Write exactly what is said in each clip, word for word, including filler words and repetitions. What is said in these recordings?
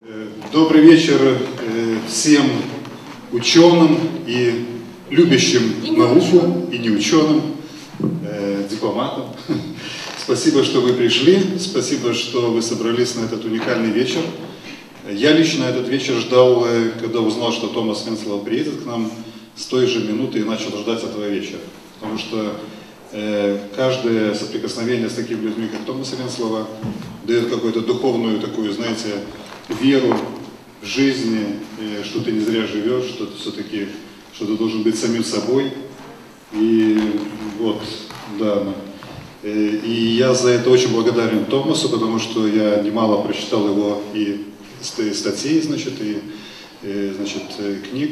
Добрый вечер всем ученым и любящим науку, и неученым, дипломатам. Спасибо, что вы пришли, спасибо, что вы собрались на этот уникальный вечер. Я лично этот вечер ждал, когда узнал, что Томас Венслов приедет к нам, с той же минуты и начал ждать этого вечера. Потому что э, каждое соприкосновение с такими людьми, как Томас Венслова, дает какую-то духовную такую, знаете, веру в жизни, э, что ты не зря живешь, что ты все-таки, что ты должен быть самим собой. И вот, да. Э, и я за это очень благодарен Томасу, потому что я немало прочитал его и статей, значит, и, и значит, книг.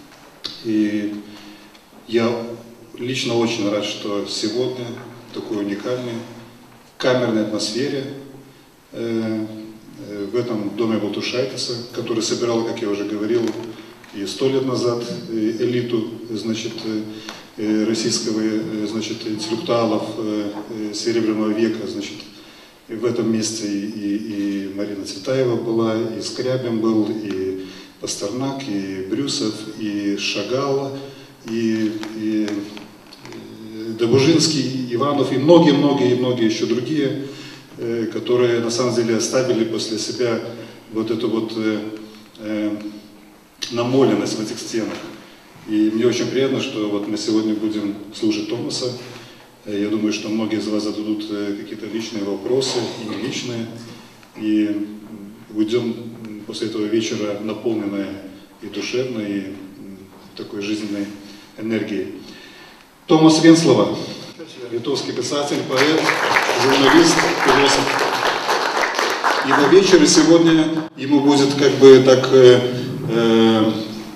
И я лично очень рад, что сегодня в такой уникальной камерной атмосфере э, э, в этом доме Балтушайтиса, который собирал, как я уже говорил, и сто лет назад элиту, значит, э, российского, э, значит, интеллектуалов э, э, Серебряного века, значит, и в этом месте и, и, и Марина Цветаева была, и Скрябин был, и Пастернак, и Брюсов, и Шагал, и, и, и Добужинский, Иванов, и многие-многие, и многие еще другие, э, которые на самом деле оставили после себя вот эту вот э, э, намоленность в этих стенах. И мне очень приятно, что вот мы сегодня будем слушать Томаса. Я думаю, что многие из вас зададут какие-то личные вопросы, и не личные, и уйдем после этого вечера наполненные и душевной, и такой жизненной энергией. Томас Венслова, литовский писатель, поэт, журналист, философ. Его вечер, и сегодня ему будет как бы так э, э,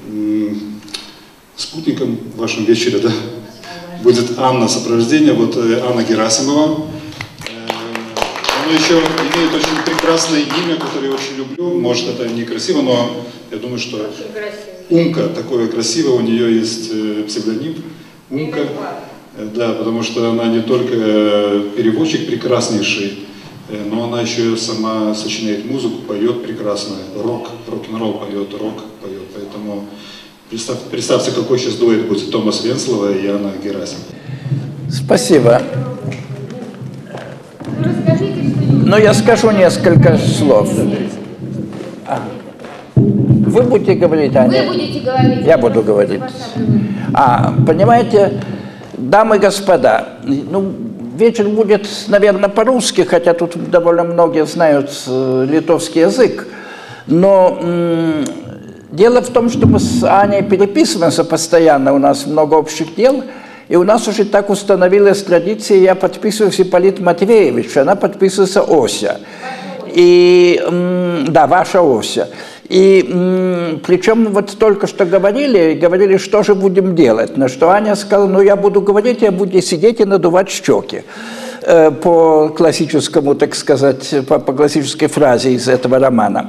спутником в вашем вечере, да? Будет Анна сопровождение, вот Анна Герасимова. Она еще имеет очень прекрасное имя, которое я очень люблю. Может, это некрасиво, но я думаю, что Умка, такое красивое, у нее есть псевдоним Умка. Да, потому что она не только переводчик прекраснейший, но она еще сама сочиняет музыку, поет прекрасно, рок, рок-н-ролл поет, рок поет, поэтому... Представь, представьте, какой сейчас дуэт будет Томас Венслова и Анна Герасимова. Спасибо. Но я скажу несколько слов. А. Вы будете говорить, Аня? Вы будете говорить. Я буду говорить. А, понимаете, дамы и господа, ну, вечер будет, наверное, по-русски, хотя тут довольно многие знают литовский язык, но... Дело в том, что мы с Аней переписываемся постоянно, у нас много общих дел, и у нас уже так установилась традиция, я подписываюсь Ипполит Матвеевич, она подписывается Ося. И, да, ваша Ося. И причем вот только что говорили, говорили, что же будем делать, на что Аня сказала, ну я буду говорить, я буду сидеть и надувать щеки. По классическому, так сказать, по, по классической фразе из этого романа.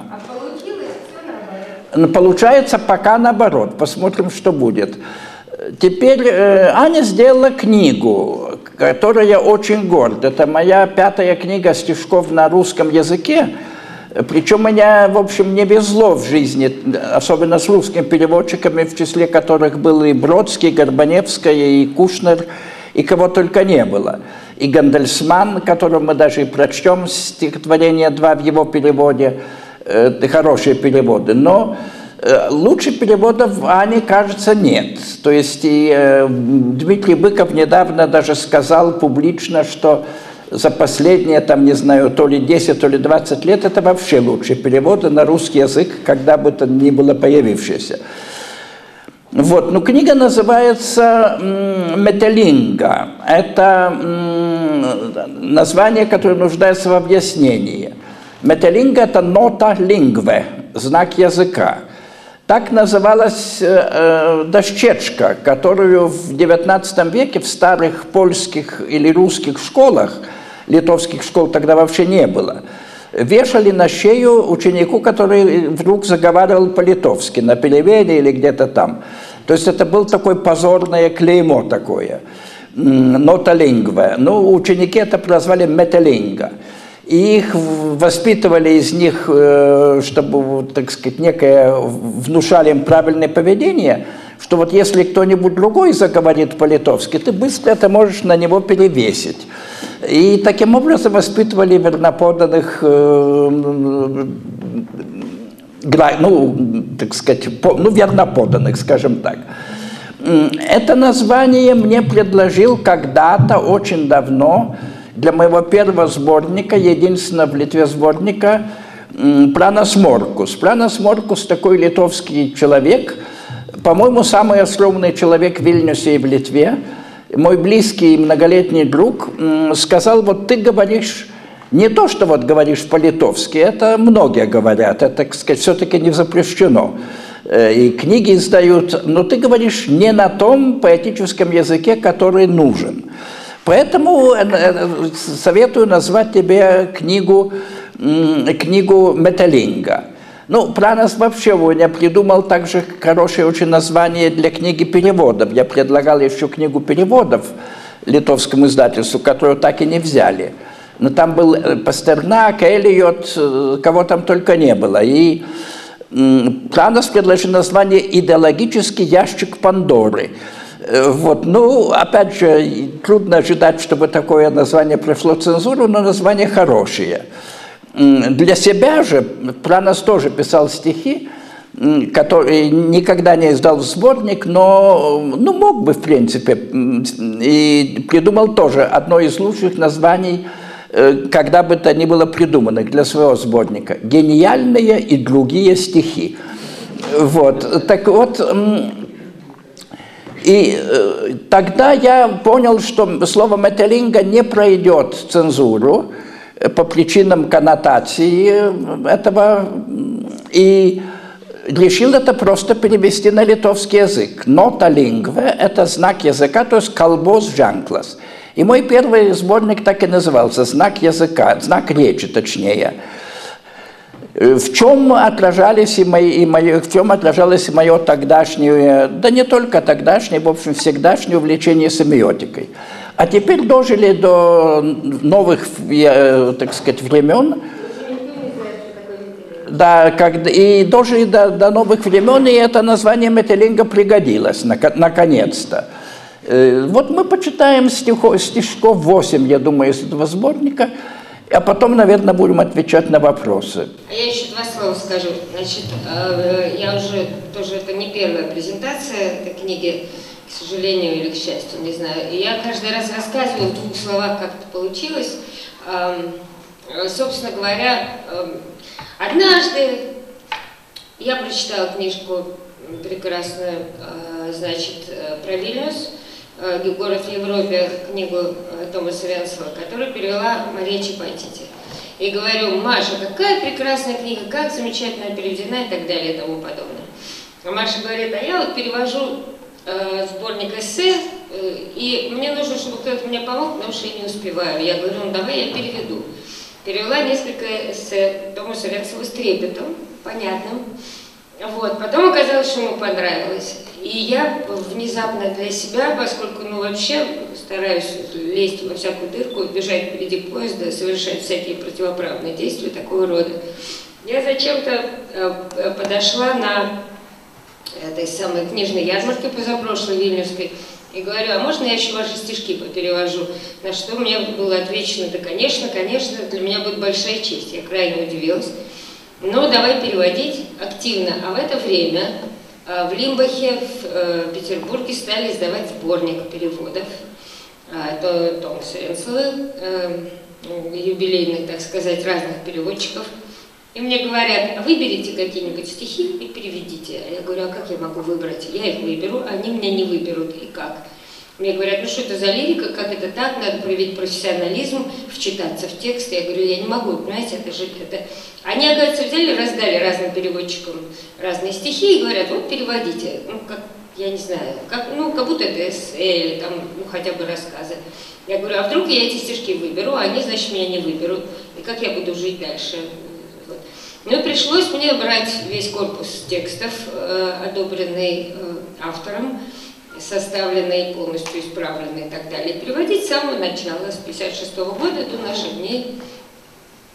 Получается пока наоборот. Посмотрим, что будет. Теперь э, Аня сделала книгу, которой я очень горд. Это моя пятая книга стишков на русском языке. Причем меня, в общем, не везло в жизни, особенно с русскими переводчиками, в числе которых был и Бродский, и Горбаневская, и Кушнер, и кого только не было. И Гандельсман, которого мы даже и прочтем стихотворение два в его переводе. Это хорошие переводы, но э, лучших переводов Ани, кажется, нет. То есть и, э, Дмитрий Быков недавно даже сказал публично, что за последние, там, не знаю, то ли десять, то ли двадцать лет это вообще лучшие переводы на русский язык, когда бы то ни было появившиеся. Вот, ну, книга называется «Метелинга». Это м, название, которое нуждается в объяснении. Метелинга – это нота лингве, знак языка. Так называлась э, дощечка, которую в девятнадцатом веке в старых польских или русских школах, литовских школ тогда вообще не было, вешали на шею ученику, который вдруг заговаривал по-литовски, на пелевене или где-то там. То есть это было такое позорное клеймо такое, нота лингве. Ну, ученики это прозвали метелинга. И их воспитывали из них, чтобы, так сказать, некое, внушали им правильное поведение, что вот если кто-нибудь другой заговорит по-литовски, ты быстро это можешь на него перевесить. И таким образом воспитывали верноподданных, ну, так сказать, ну, верноподданных, скажем так. Это название мне предложил когда-то, очень давно, для моего первого сборника, единственного в Литве сборника, Пранас Моркус. Пранас Моркус такой литовский человек, по-моему, самый остроумный человек в Вильнюсе и в Литве. Мой близкий и многолетний друг сказал: вот ты говоришь не то, что вот говоришь по-литовски, это многие говорят, это, так сказать, все-таки не запрещено. И книги издают, но ты говоришь не на том поэтическом языке, который нужен. Поэтому советую назвать тебе книгу, книгу Метелинга. Ну, Пранас вообще у меня придумал также хорошее очень название для книги переводов. Я предлагал еще книгу переводов литовскому издательству, которую так и не взяли. Но там был Пастернак, Элиот, кого там только не было. И Пранас предложил название «Идеологический ящик Пандоры». Вот. Ну, опять же, трудно ожидать, чтобы такое название прошло цензуру, но название хорошее. Для себя же Пранас тоже писал стихи, который никогда не издал сборник, но ну, мог бы, в принципе, и придумал тоже одно из лучших названий, когда бы то ни было придуманных для своего сборника. «Гениальные и другие стихи». Вот. Так вот, и тогда я понял, что слово «Метелинга» не пройдет цензуру по причинам коннотации этого, и решил это просто перевести на литовский язык. «Нота лингве» – это знак языка, то есть «kalbos ženklas». И мой первый сборник так и назывался «Знак языка», «Знак речи», точнее. В чем отражались и мои, и мои, в чем отражалось и мое тогдашнее, да не только тогдашнее, в общем, всегдашнее увлечение семиотикой. А теперь дожили до новых, так сказать, времен. Да, когда, и дожили до, до новых времен, и это название Метелинга пригодилось, наконец-то. Вот мы почитаем стихов, стишков восемь, я думаю, из этого сборника, а потом, наверное, будем отвечать на вопросы. А я еще два слова скажу. Значит, я уже, тоже это не первая презентация этой книги, к сожалению или к счастью, не знаю. И я каждый раз рассказываю в двух словах, как это получилось. Собственно говоря, однажды я прочитала книжку прекрасную, значит, про Вильнюс, город в Европе, книгу Томаса Венсела, которую перевела Мария Чепатити. И говорю: Маша, какая прекрасная книга, как замечательно переведена и так далее и тому подобное. А Маша говорит: а я вот перевожу э, сборник эссе, э, и мне нужно, чтобы кто-то мне помог, потому что я не успеваю. Я говорю: ну давай я переведу. Перевела несколько эссе Томаса Венсела с трепетом, понятным. Вот. Потом оказалось, что ему понравилось. И я внезапно для себя, поскольку, ну, вообще стараюсь лезть во всякую дырку, бежать впереди поезда, совершать всякие противоправные действия такого рода, я зачем-то э, подошла на этой самой книжной ярмарке позапрошлой вильнюсской и говорю: а можно я еще ваши стишки поперевожу? На что мне было отвечено: да, конечно, конечно, для меня будет большая честь. Я крайне удивилась. Ну, давай переводить активно. А в это время в Лимбахе, в Петербурге, стали издавать сборник переводов Томаса Венсела, юбилейных, так сказать, разных переводчиков. И мне говорят: а выберите какие-нибудь стихи и переведите. А я говорю: а как я могу выбрать? Я их выберу, они меня не выберут. И как? Мне говорят: ну что это за лирика, как это так, надо проявить профессионализм, вчитаться в текст. Я говорю: я не могу, понимаете, это же... Это... Они, оказывается, взяли, раздали разным переводчикам разные стихи и говорят: вот переводите, ну, как, я не знаю, как, ну, как будто это эссе или там, ну, хотя бы рассказы. Я говорю: а вдруг я эти стишки выберу, а они, значит, меня не выберут, и как я буду жить дальше? Вот. Ну, пришлось мне брать весь корпус текстов, э, одобренный э, автором, составленный, полностью исправленный и так далее, переводить с самого начала, с пятьдесят шестого года до наших дней.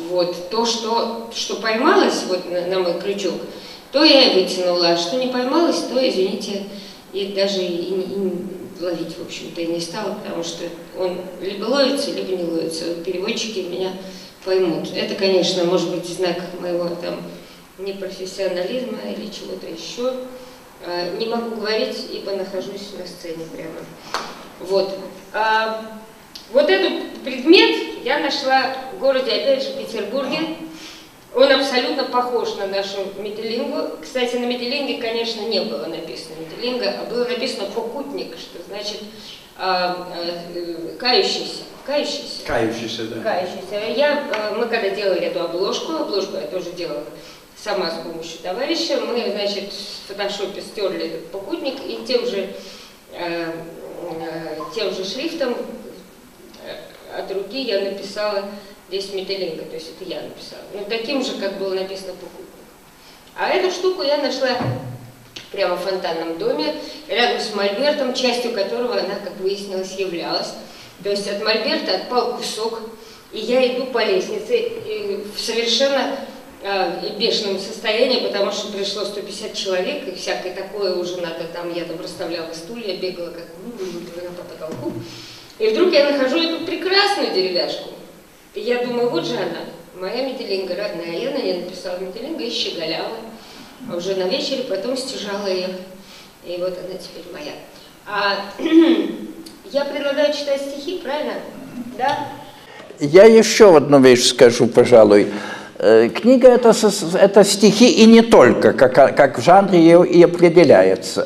Вот. То, что, что поймалось вот на, на мой крючок, то я и вытянула, а что не поймалось, то, извините, и даже и, и ловить, в общем-то, и не стала, потому что он либо ловится, либо не ловится. Переводчики меня поймут. Это, конечно, может быть знак моего там непрофессионализма или чего-то еще. Не могу говорить, ибо нахожусь на сцене прямо. Вот. А, вот этот предмет я нашла в городе, опять же, Петербурге. Он абсолютно похож на нашу метелингу. Кстати, на метелинге, конечно, не было написано метелинга, а было написано покутник, что значит а, а, кающийся. Кающийся. Кающийся, да. Кающийся. Я, мы когда делали эту обложку, обложку я тоже делала сама с помощью товарища, мы, значит, в фотошопе стерли этот покутник и тем же, э, э, тем же шрифтом э, от руки я написала здесь метелинга, то есть это я написала. Ну, таким же, как было написано покутник. А эту штуку я нашла прямо в фонтанном доме, рядом с мольбертом, частью которого она, как выяснилось, являлась. То есть от мольберта отпал кусок, и я иду по лестнице и в совершенно э, бешеном состоянии, потому что пришло сто пятьдесят человек, и всякое такое уже надо, там я там расставляла стулья, бегала как ну, по потолку. И вдруг я нахожу эту прекрасную деревяшку. И я думаю, вот же она, моя метелинга родная. Я на ней написала метелинга и щеголяла. А уже на вечере потом стяжала ее. И вот она теперь моя. А я предлагаю читать стихи, правильно? Да? Я еще одну вещь скажу, пожалуй. Книга это, это стихи и не только, как, как в жанре и определяется.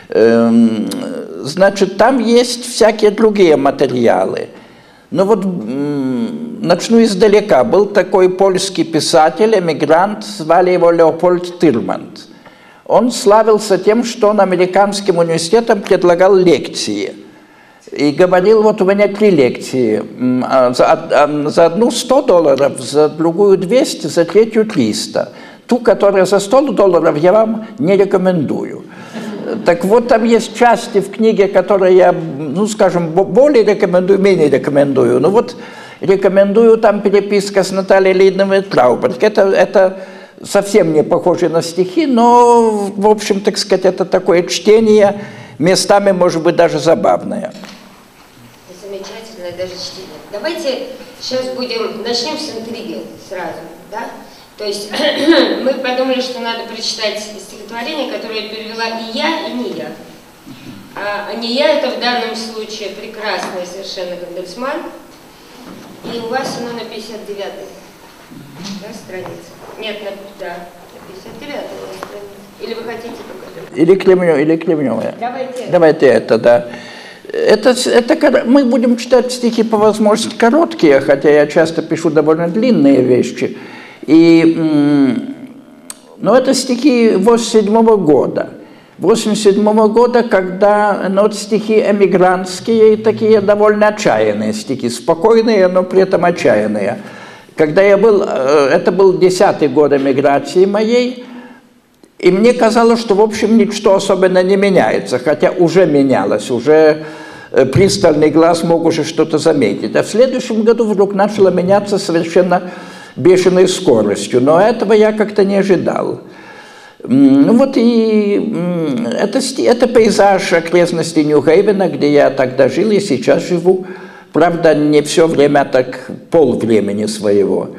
Значит, там есть всякие другие материалы. Ну вот начну издалека. Был такой польский писатель, эмигрант, звали его Леопольд Тирманд. Он славился тем, что он американским университетам предлагал лекции. И говорил, вот у меня три лекции. За, за одну сто долларов, за другую двести, за третью триста. Ту, которая за сто долларов, я вам не рекомендую. Так вот, там есть части в книге, которые я, ну, скажем, более рекомендую, менее рекомендую. Ну вот, рекомендую там переписка с Натальей Лидновой Трауберг. Это, это совсем не похоже на стихи, но, в общем, так сказать, это такое чтение, местами, может быть, даже забавное. Замечательное даже чтение. Давайте сейчас будем, начнем с интриги сразу, да? То есть мы подумали, что надо прочитать стихотворение, которое перевела и я, и не я. А, а не я это в данном случае прекрасный совершенно Гандельсман. И у вас оно на пятьдесят девятой, да, странице. Нет, на, да, на пятьдесят девятой странице. Или вы хотите какое-то? Или Кремнев, или Кремневая. Давайте. Давайте это, да. Это, это, мы будем читать стихи по возможности короткие, хотя я часто пишу довольно длинные вещи. И, ну, это стихи восемьдесят седьмого года. восемьдесят седьмого года, когда, ну, вот стихи эмигрантские, такие довольно отчаянные стихи, спокойные, но при этом отчаянные. Когда я был, это был десятый год эмиграции моей, и мне казалось, что, в общем, ничто особенно не меняется, хотя уже менялось, уже пристальный глаз мог уже что-то заметить. А в следующем году вдруг начало меняться совершенно бешеной скоростью, но этого я как-то не ожидал. Ну вот и это, это пейзаж окрестностей Нью-Хейвена, где я тогда жил и сейчас живу. Правда, не все время, а так полвремени своего.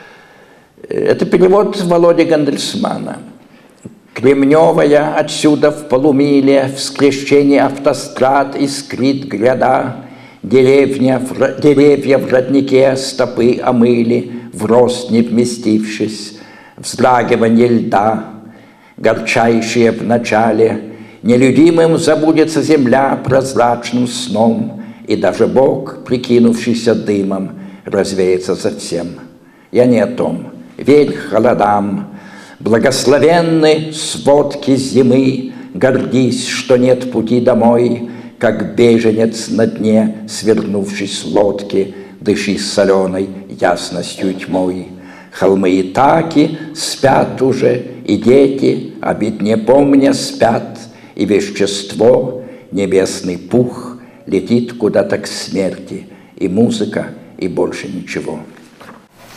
Это перевод Володи Гандельсмана. Кремневая отсюда в полумиле, в скрещении автострад искрит гряда, деревня, в, деревья в роднике стопы омыли, в рост не вместившись, вздрагивание льда, горчайшие в начале, нелюдимым забудется земля прозрачным сном, и даже Бог, прикинувшийся дымом, развеется совсем. Я не о том. Верь холодам, благословенны сводки зимы, гордись, что нет пути домой, как беженец на дне, свернувшись с лодки, дыши соленой ясностью тьмой. Холмы и таки спят уже, и дети, обид не помня, спят, и вещество, небесный пух, летит куда-то к смерти, и музыка, и больше ничего.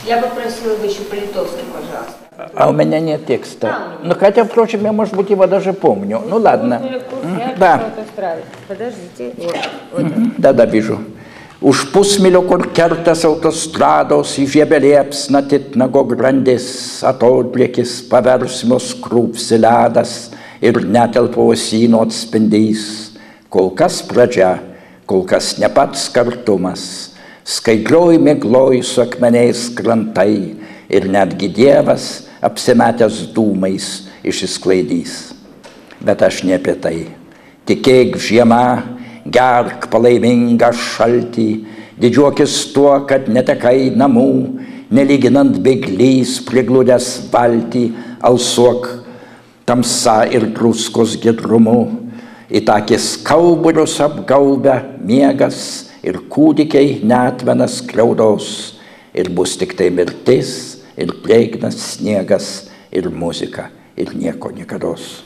Я попросила бы еще по-литовски, пожалуйста. А у меня нет текста. Да, у меня. Ну, хотя, впрочем, я, может быть, его даже помню. Ну, ладно. Да. Подождите. Вот. Вот. Да-да, вижу. Už pusmilio kur kertas autostrados įžiebelėps natit nago grandis, atodrėkis paversmios krūpsi ledas ir netelpo uosyno atspindys. Kol kas pradžia, kol kas ne pats kartumas, skaidrioj migloj su akmeniais krantai ir netgi Dievas apsimetęs dūmais išsisklaidys. Bet aš ne apie tai. Tikėk žiema, gerk palaimingą šaltį, didžiuokis tuo, kad netekai namų, nelyginant bėglys prigludęs valtį, alsuok tamsa ir druskos gidrumu, įtakis kauburius apgaubę miegas ir kūdikiai netvenas skriaudos, ir bus tik tai mirtis, ir drėgnas sniegas, ir muzika, ir nieko niekados.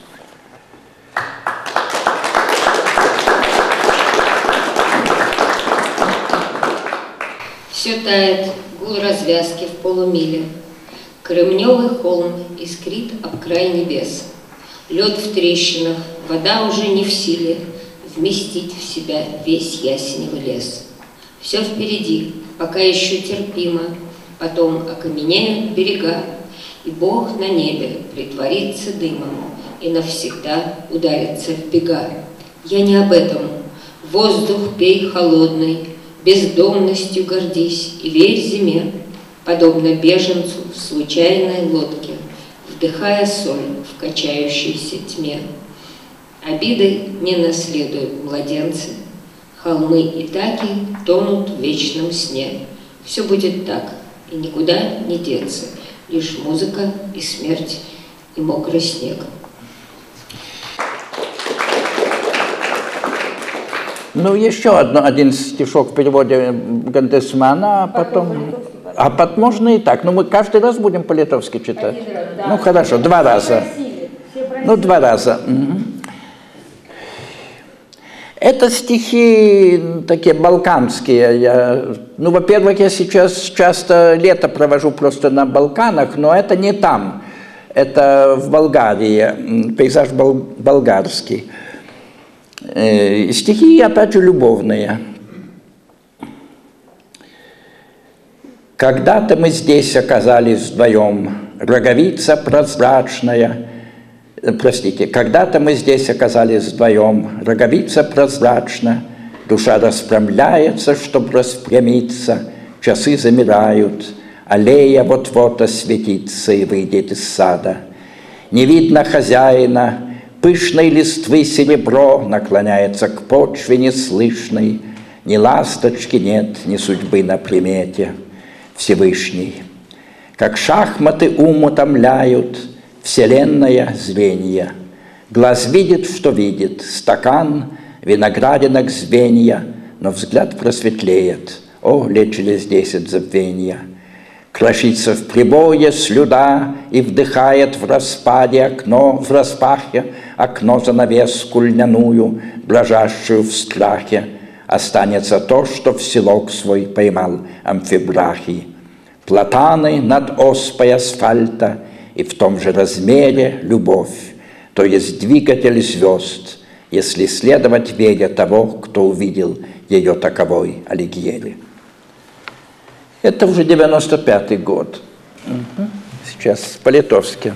Все тает, гул развязки в полумиле. Кремневый холм искрит об край небес. Лед в трещинах, вода уже не в силе вместить в себя весь ясеневый лес. Все впереди, пока еще терпимо, потом окаменеют берега, и Бог на небе притворится дымом и навсегда ударится в бега. Я не об этом. Воздух пей холодный, бездомностью гордись и верь зиме, подобно беженцу в случайной лодке, вдыхая соль в качающейся тьме. Обидой не наследуют младенцы, холмы и таки тонут в вечном сне. Все будет так, и никуда не деться, лишь музыка и смерть и мокрый снег. Ну, еще одно, один стишок в переводе Гандесмана, а потом... А потом можно и так. Ну, мы каждый раз будем по-литовски читать. Ну, хорошо, два раза. Ну, два раза. Это стихи такие балканские. Я, ну, во-первых, я сейчас часто лето провожу просто на Балканах, но это не там. Это в Болгарии, пейзаж бол болгарский. Э, стихи, опять же, любовные. Когда-то мы здесь оказались вдвоем, роговица прозрачная. Простите, когда-то мы здесь оказались вдвоем, роговица прозрачна, душа распрямляется, чтоб распрямиться, часы замирают, аллея вот-вот осветится и выйдет из сада. Не видно хозяина, пышной листвы серебро наклоняется к почве неслышной, ни ласточки нет, ни судьбы на примете. Всевышний, как шахматы ум утомляют, вселенная звенья. Глаз видит, что видит, стакан, виноградинок звенья, но взгляд просветлеет, о, лет через десять забвенья. Крошится в прибое слюда и вдыхает в распаде окно, в распахе окно занавеску льняную, дрожащую в страхе. Останется то, что в селок свой поймал амфибрахий. Платаны над оспой асфальта, и в том же размере любовь, то есть двигатель звезд, если следовать вере того, кто увидел ее таковой Алигьери. Это уже девяносто пятый год. Сейчас по-литовски.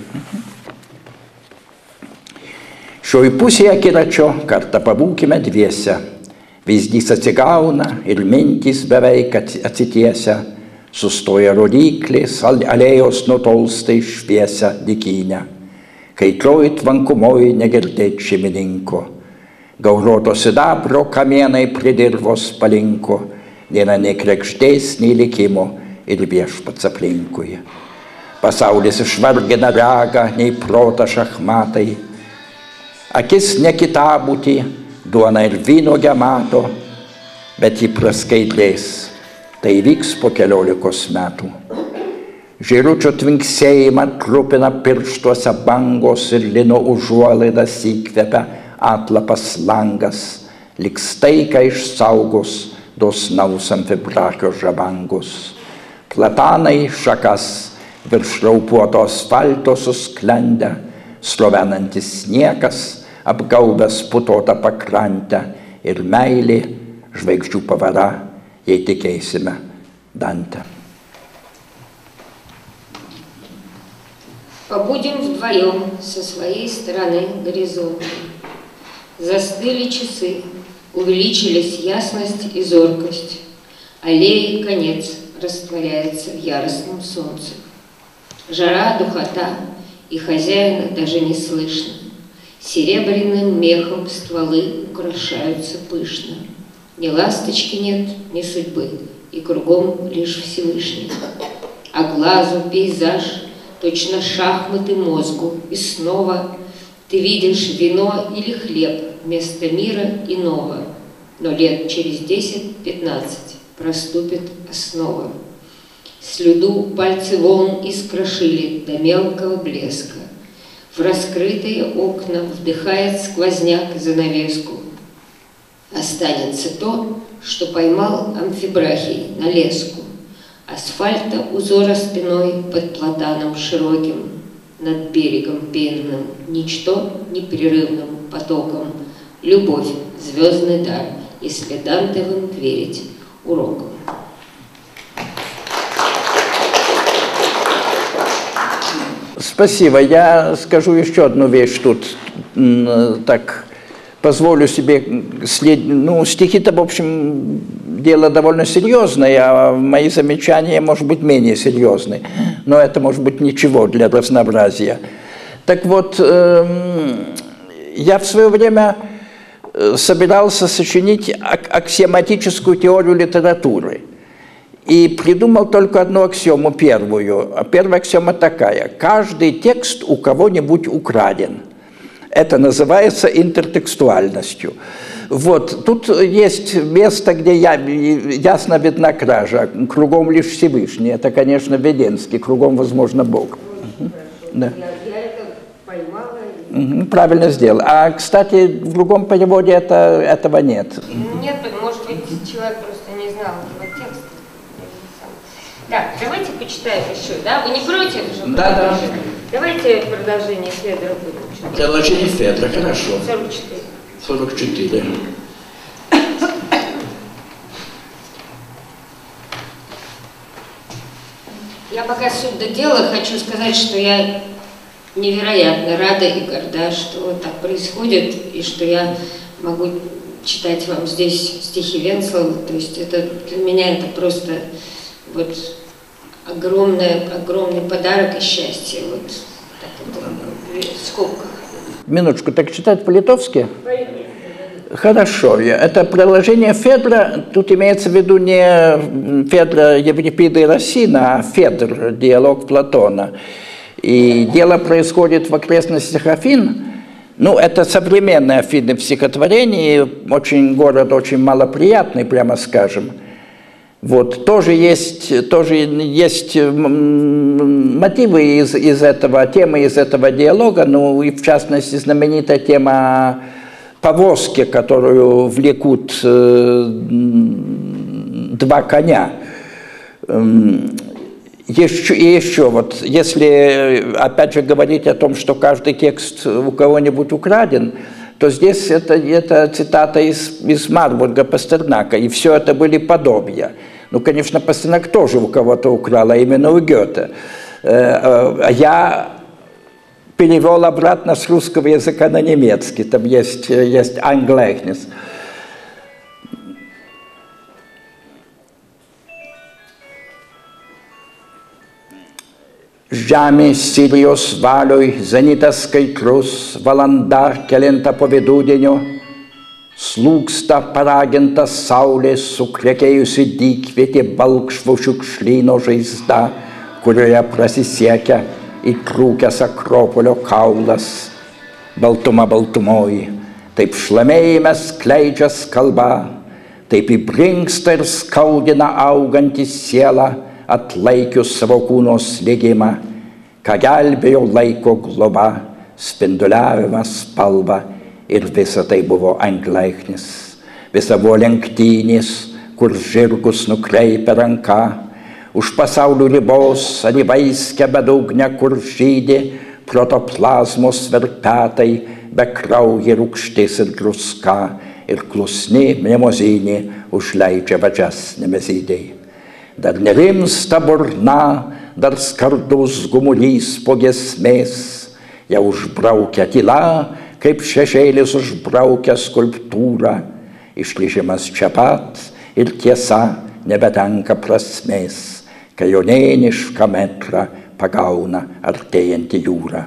Šioj pusėje akiračio kartą pabūkime dviese. Vyzdys atsigauna ir mintys beveik atsitiesia. Sustoja rodyklis, alėjos nutolsta į šviesią dykynę. Kaitrioj tvankumoj negirdėt šeimininko. Gauruoto sidabro kamienai prie dirvos palinko. Nėra nei kregždės, nei likimo ir viešpats aplinkui. Pasaulis išvargina ragą, nei protą šachmatai. Akis ne kitabūtį, duona ir vynuogę mato, bet jį praskaidrės. Tai vyks po keliolikos metų. Žėručio tvinksėjimą trupina pirštuose bangos ir lino užuolaidas įkvepia atlapas langas, lyg staiga išsaugos dosnaus amfibrakio žabangos. Platanai šakas virš raupuoto asfalto susklendę, slovenantis sniegas, apgaubęs putotą pakrantę ir meilė, žvaigždžių pavara, jei tikėsime Данте. Побудем вдвоем со своей стороны горизонта. Застыли часы, увеличились ясность и зоркость. Аллеи конец растворяется в яростном солнце. Жара, духота, и хозяина даже не слышно. Серебряным мехом стволы украшаются пышно. Ни ласточки нет, ни судьбы, и кругом лишь Всевышний. А глазу пейзаж, точно шахматы мозгу, и снова ты видишь вино или хлеб вместо мира иного. Но лет через десять-пятнадцать проступит основа. Слюду пальцы волн искрошили до мелкого блеска. В раскрытые окна вдыхает сквозняк занавеску. Останется то, что поймал Амфибрахий на леску. Асфальта узора спиной под платаном широким, над берегом пенным, ничто непрерывным потоком. Любовь, звездный дар, если Дантовым верить уроком. Спасибо. Я скажу еще одну вещь тут, так позволю себе, след... ну, стихи-то, в общем, дело довольно серьезное, а мои замечания, может быть, менее серьезные, но это, может быть, ничего для разнообразия. Так вот, я в свое время собирался сочинить аксиоматическую теорию литературы. И придумал только одну аксиому, первую. А первая аксиома такая: каждый текст у кого-нибудь украден. Это называется интертекстуальностью. Вот, тут есть место, где я, ясно видна кража. Кругом лишь Всевышний. Это, конечно, Веденский. Кругом, возможно, Бог. Угу. Да. Я, я это поймала. Угу, правильно сделал. А, кстати, в другом переводе это, этого нет. Нет, может быть, человек просто не знал этого текста. Так, давайте почитаем еще, да? Вы не против же? Да, да. Давайте продолжение Федора будем. Продолжение Федора, хорошо. сорок четыре. сорок четыре. Я пока суть до дела хочу сказать, что я невероятно рада и горда, что вот так происходит, и что я могу читать вам здесь стихи Венцлова. То есть это для меня это просто вот огромный, огромный подарок и счастье. Вот так это в скобках. Минуточку, так читать по-литовски? Хорошо. Это продолжение Федора. Тут имеется в виду не Федора, Еврипида и Расина, а Федор, диалог Платона. И дело происходит в окрестностях Афин. Ну, это современные Афины в стихотворении. Очень, город очень малоприятный, прямо скажем. Вот, тоже есть, тоже есть мотивы из, из этого, темы из этого диалога, ну и в частности знаменитая тема повозки, которую влекут э, два коня. Еще, и еще вот, если опять же говорить о том, что каждый текст у кого-нибудь украден, то здесь это, это цитата из, из Марбурга Пастернака, и все это были подобия. Ну, конечно, Пастернак тоже у кого-то украл, а именно у Гёте. Я перевел обратно с русского языка на немецкий, там есть, есть ein Gleichnis. Žemė Sirijos valioj zenitas skaitrus, valanda kelintą po vidudienio, slūgsta paraginta saulės sukrekėjusi dykvietė balkšvo šiukšlyno žaizda, kurioje prasisiekia įtrūkęs Akropolio kaulas. Baltuma baltumoji, taip šlamėjime skleidžias kalba, taip įbrinksta ir skaudina augantį sielą, atlaikius savo kūno slėgimą, ką gelbėjo laiko globa, spinduliavimas spalva, ir visa tai buvo ein Gleichnis. Visa buvo lenktynės, kur žirgus nukreipia ranka, Už pasaulio ribos alyvaiske bedugnia kur žydi protoplazmos verpetai, be krauja rūgštis ir druska, ir klusni mnemozinė užleidžia vadžias nemezydai. Dar nerimsta burna, dar skardus gumulys po giesmės, jau užbraukia tyla, kaip šešėlis užbraukia skulptūrą, išližimas čia pat ir tiesa nebetenka prasmės, kai jonėnišką metrą pagauna artėjantį jūrą.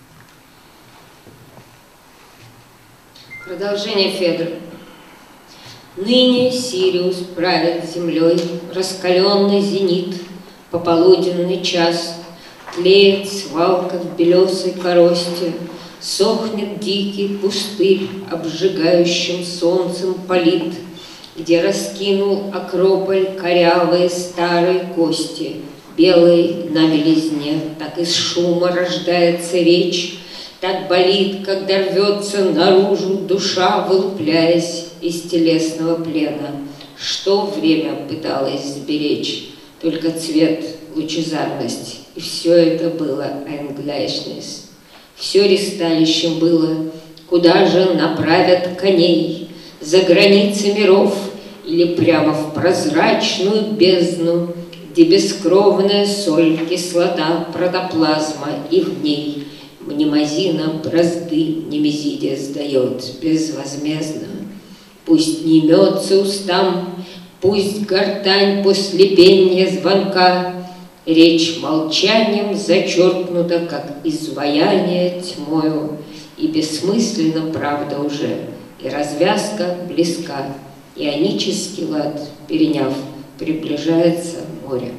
Продолжение Федора. Ныне Сириус правит землей, раскаленный зенит, пополуденный час, тлеет свалка в белесой коросте, сохнет дикий пустырь, обжигающим солнцем полит, где раскинул Акрополь корявые старые кости, белые на белизне, так из шума рождается речь, так болит, когда рвется наружу душа, вылупляясь из телесного плена. Что время пыталось сберечь? Только цвет, лучезарность. И все это было Eingleichnis. Все ристалищем было. Куда же направят коней? За границы миров или прямо в прозрачную бездну, где бескровная соль, кислота, протоплазма и в ней мнемозина бразды немезидия сдает безвозмездно. Пусть не мется устам, пусть гортань после пения звонка, речь молчанием зачеркнута, как изваяние тьмою, и бессмысленна правда уже, и развязка близка, ионический лад, переняв, приближается море.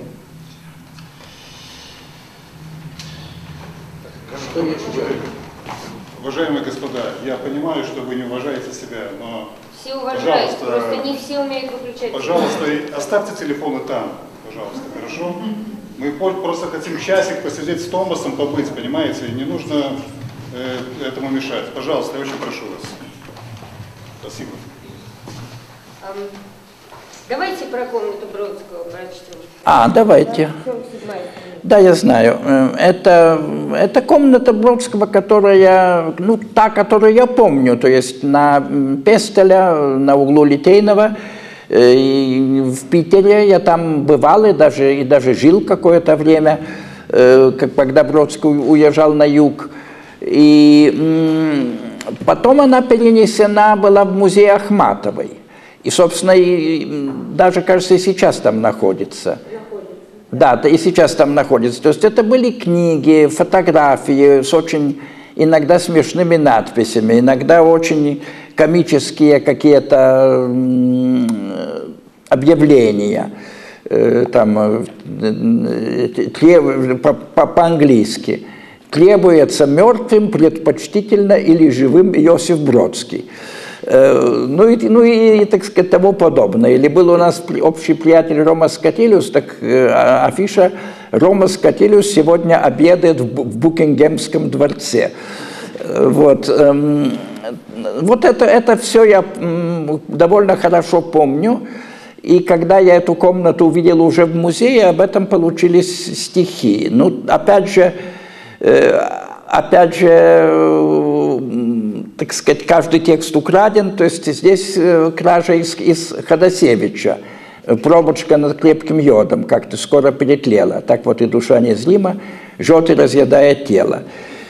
Уважаемые господа, я понимаю, что вы не уважаете себя, но... Все уважают, просто не все умеют выключать. Пожалуйста, оставьте телефоны там, пожалуйста, хорошо? Мы просто хотим часик посидеть с Томасом, побыть, понимаете? И не нужно э, этому мешать. Пожалуйста, я очень прошу вас. Спасибо. Um, давайте про комнату Бродского прочтем. А, давайте. Да, я знаю. Это, это комната Бродского, которая, ну, та, которую я помню, то есть на Пестеля, на углу Литейного, и в Питере я там бывал и даже, и даже жил какое-то время, как, когда Бродский уезжал на юг. И потом она перенесена была в музей Ахматовой. И, собственно, и, даже, кажется, и сейчас там находится. Да, и сейчас там находится. То есть это были книги, фотографии с очень иногда смешными надписями, иногда очень комические какие-то объявления, там, по-английски. Требуется мертвым предпочтительно или живым Иосиф Бродский. Ну и, ну и, так сказать, тому подобное. Или был у нас общий приятель Рома Скотилиус, так афиша «Рома Скотилиус сегодня обедает в Букингемском дворце». Вот, вот это, это все я довольно хорошо помню. И когда я эту комнату увидел уже в музее, об этом получились стихи. Ну, опять же, опять же, так сказать, каждый текст украден, то есть здесь кража из, из Ходосевича. Пробочка над крепким йодом как-то скоро перетлела. Так вот и душа незрима жжет и разъедает тело.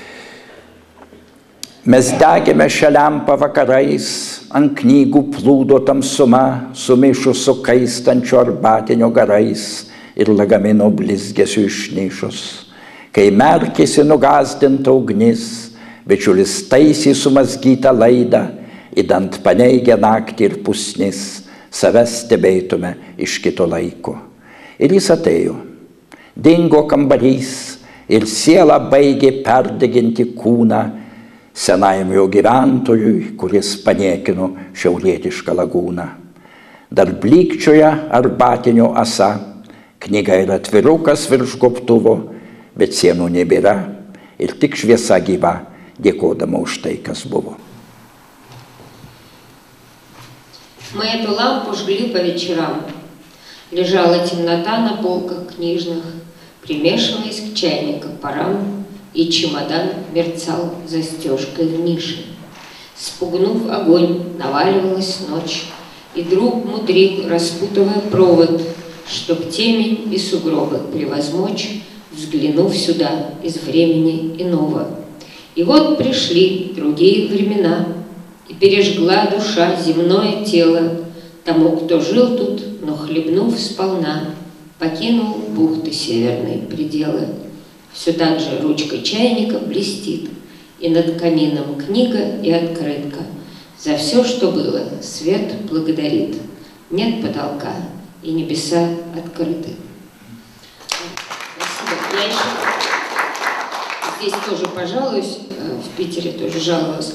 Mes degėme šią lempą vakarais, ant knygų plūdo tamsuma, sumišus su kaistančio arbatinio garais ir lagamino blizgesiu išnišus. Kai merkėsi nugazdinta ugnis, bičiulis taisė sumazgytą laidą, įdant paneigę naktį ir pusnis, savęs stebėtume iš kito laiko. Ir jis atėjo, dingo kambarys ir siela baigė perdeginti kūną senajam jo gyventojui, kuris paniekino šiaurietišką lagūną. Dar blykčioja arbatinio asa, knyga yra atvirukas virš gobtuvo, bet sienų nebėra ir tik šviesa gyva, dėkodama už tai, kas buvo. Мы эту лампу жгли по вечерам. Лежала темнота на полках книжных, примешиваясь к чайникам парам, и чемодан мерцал застежкой в нише. Спугнув огонь, наваливалась ночь, и друг мудрил, распутывая провод, чтоб темень и сугробы превозмочь, взглянув сюда из времени иного. И вот пришли другие времена, и пережгла душа земное тело тому, кто жил тут, но хлебнув сполна, покинул бухты северные пределы. Все так же ручкой чайника блестит, и над камином книга и открытка. За все, что было, свет благодарит. Нет потолка, и небеса открыты. Спасибо. Я еще здесь тоже пожалуюсь, в Питере тоже жаловалась.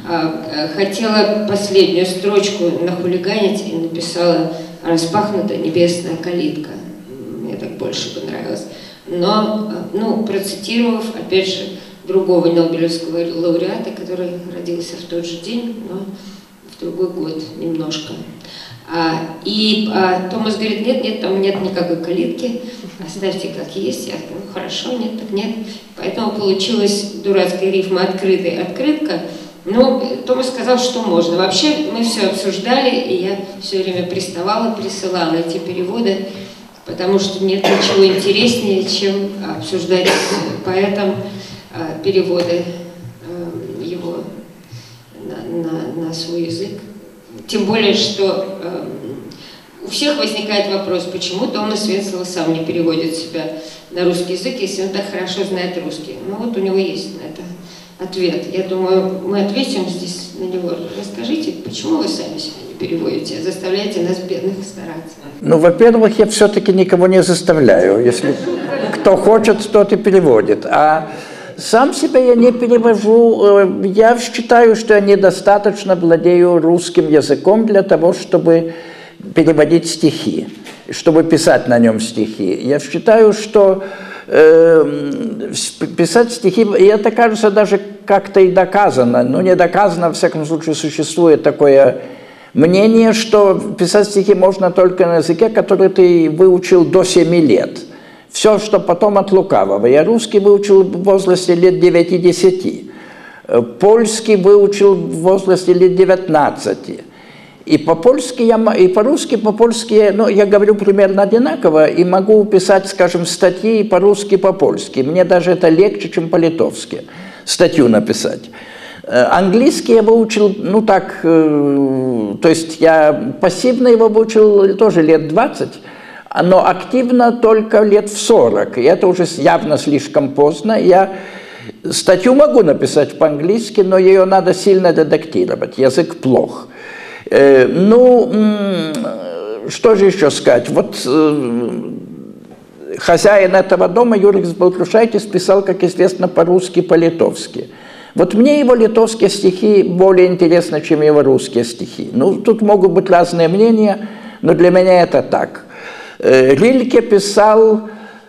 Хотела последнюю строчку нахулиганить и написала «Распахнута небесная калитка». Мне так больше понравилось. Но, ну, процитировав, опять же, другого Нобелевского лауреата, который родился в тот же день, но в другой год немножко. А, и а, Томас говорит, нет, нет, там нет никакой калитки, оставьте как есть. Я говорю, ну хорошо, нет, так нет. Поэтому получилась дурацкая рифма «открытый», «открытка». Ну, Томас сказал, что можно. Вообще мы все обсуждали, и я все время приставала, присылала эти переводы, потому что нет ничего интереснее, чем обсуждать с поэтом переводы его на, на, на свой язык. Тем более, что э, у всех возникает вопрос, почему Томас Венцелов сам не переводит себя на русский язык, если он так хорошо знает русский. Ну вот у него есть на это ответ. Я думаю, мы ответим здесь на него. Расскажите, почему вы сами себя не переводите, заставляете нас, бедных, стараться? Ну, во-первых, я все-таки никого не заставляю. Если кто хочет, тот и переводит. А сам себя я не перевожу. Я считаю, что я недостаточно владею русским языком для того, чтобы переводить стихи, чтобы писать на нем стихи. Я считаю, что э, писать стихи, и это, кажется, даже как-то и доказано, но не доказано, во всяком случае, существует такое мнение, что писать стихи можно только на языке, который ты выучил до семи лет. Все, что потом от лукавого. Я русский выучил в возрасте лет девяти-десяти, польский выучил в возрасте лет девятнадцати. И по-польски, я, и по-русски, по-польски, ну, я говорю примерно одинаково, и могу писать, скажем, статьи и по-русски, и по-польски. Мне даже это легче, чем по-литовски, статью написать. Английский я выучил, ну так, то есть я пассивно его выучил тоже лет двадцать, но активно только лет в сорок, и это уже явно слишком поздно. Я статью могу написать по-английски, но ее надо сильно редактировать, язык плох. Э, ну, что же еще сказать? Вот э, хозяин этого дома, Юрис Балтрушайтис, писал, как известно, по-русски, по-литовски. Вот мне его литовские стихи более интересны, чем его русские стихи. Ну, тут могут быть разные мнения, но для меня это так. Рильке писал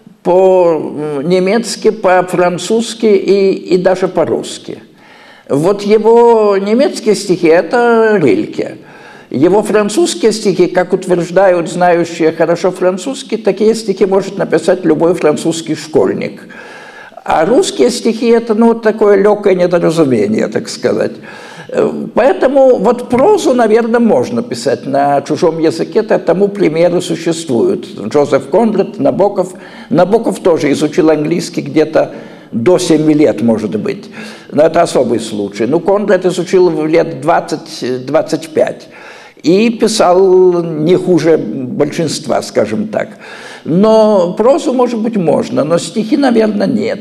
по-немецки, по-французски и, и даже по-русски. Вот его немецкие стихи – это Рильке. Его французские стихи, как утверждают знающие хорошо французский, такие стихи может написать любой французский школьник. А русские стихи – это, ну, такое легкое недоразумение, так сказать. Поэтому вот прозу, наверное, можно писать на чужом языке, это тому примеры существуют. Джозеф Конрад, Набоков. Набоков тоже изучил английский где-то до семи лет, может быть. Но это особый случай. Ну, Конрад изучил в лет двадцать-двадцать пять. И писал не хуже большинства, скажем так. Но прозу, может быть, можно, но стихи, наверное, нет.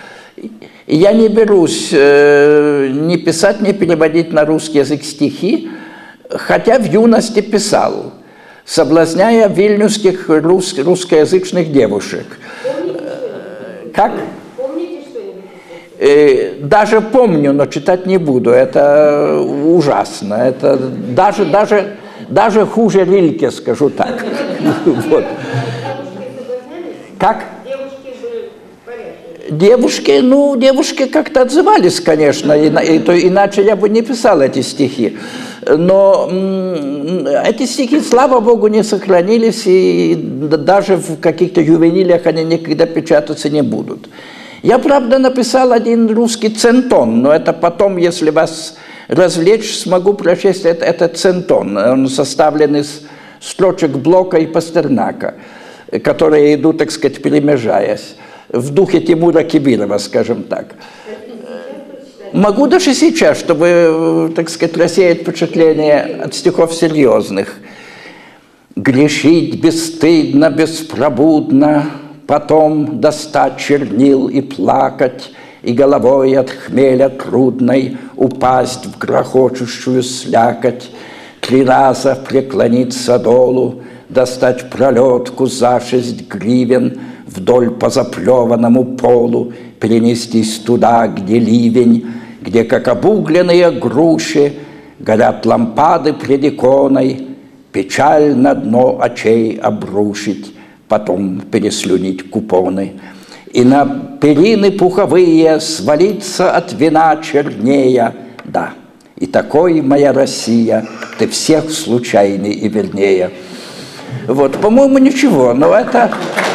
Я не берусь э, ни писать, ни переводить на русский язык стихи, хотя в юности писал, соблазняя вильнюсских рус, русскоязычных девушек. Помните как? Помните что-нибудь? Э, даже помню, но читать не буду. Это ужасно. Это даже, даже, даже хуже Рильке, скажу так. Вот. Как? Девушки, ну, девушки как-то отзывались, конечно, и, и, то, иначе я бы не писал эти стихи. Но м, эти стихи, слава богу, не сохранились, и даже в каких-то ювенилях они никогда печататься не будут. Я, правда, написал один русский центон, но это потом, если вас развлечь, смогу прочесть это, этот центон. Он составлен из строчек Блока и Пастернака, которые идут, так сказать, перемежаясь. В духе Тимура Кибирова, скажем так. Могу даже сейчас, чтобы, так сказать, рассеять впечатление от стихов серьезных. «Грешить бесстыдно, беспробудно, потом достать чернил и плакать, и головой от хмеля трудной упасть в грохочущую слякоть, три раза преклониться долу, достать пролетку за шесть гривен, вдоль по заплеванному полу перенестись туда, где ливень, где, как обугленные груши, горят лампады пред иконой, печаль на дно очей обрушить, потом переслюнить купоны, и на перины пуховые свалиться от вина чернея, да, и такой, моя Россия, ты всех случайный и вернее». Вот, по-моему, ничего, но это...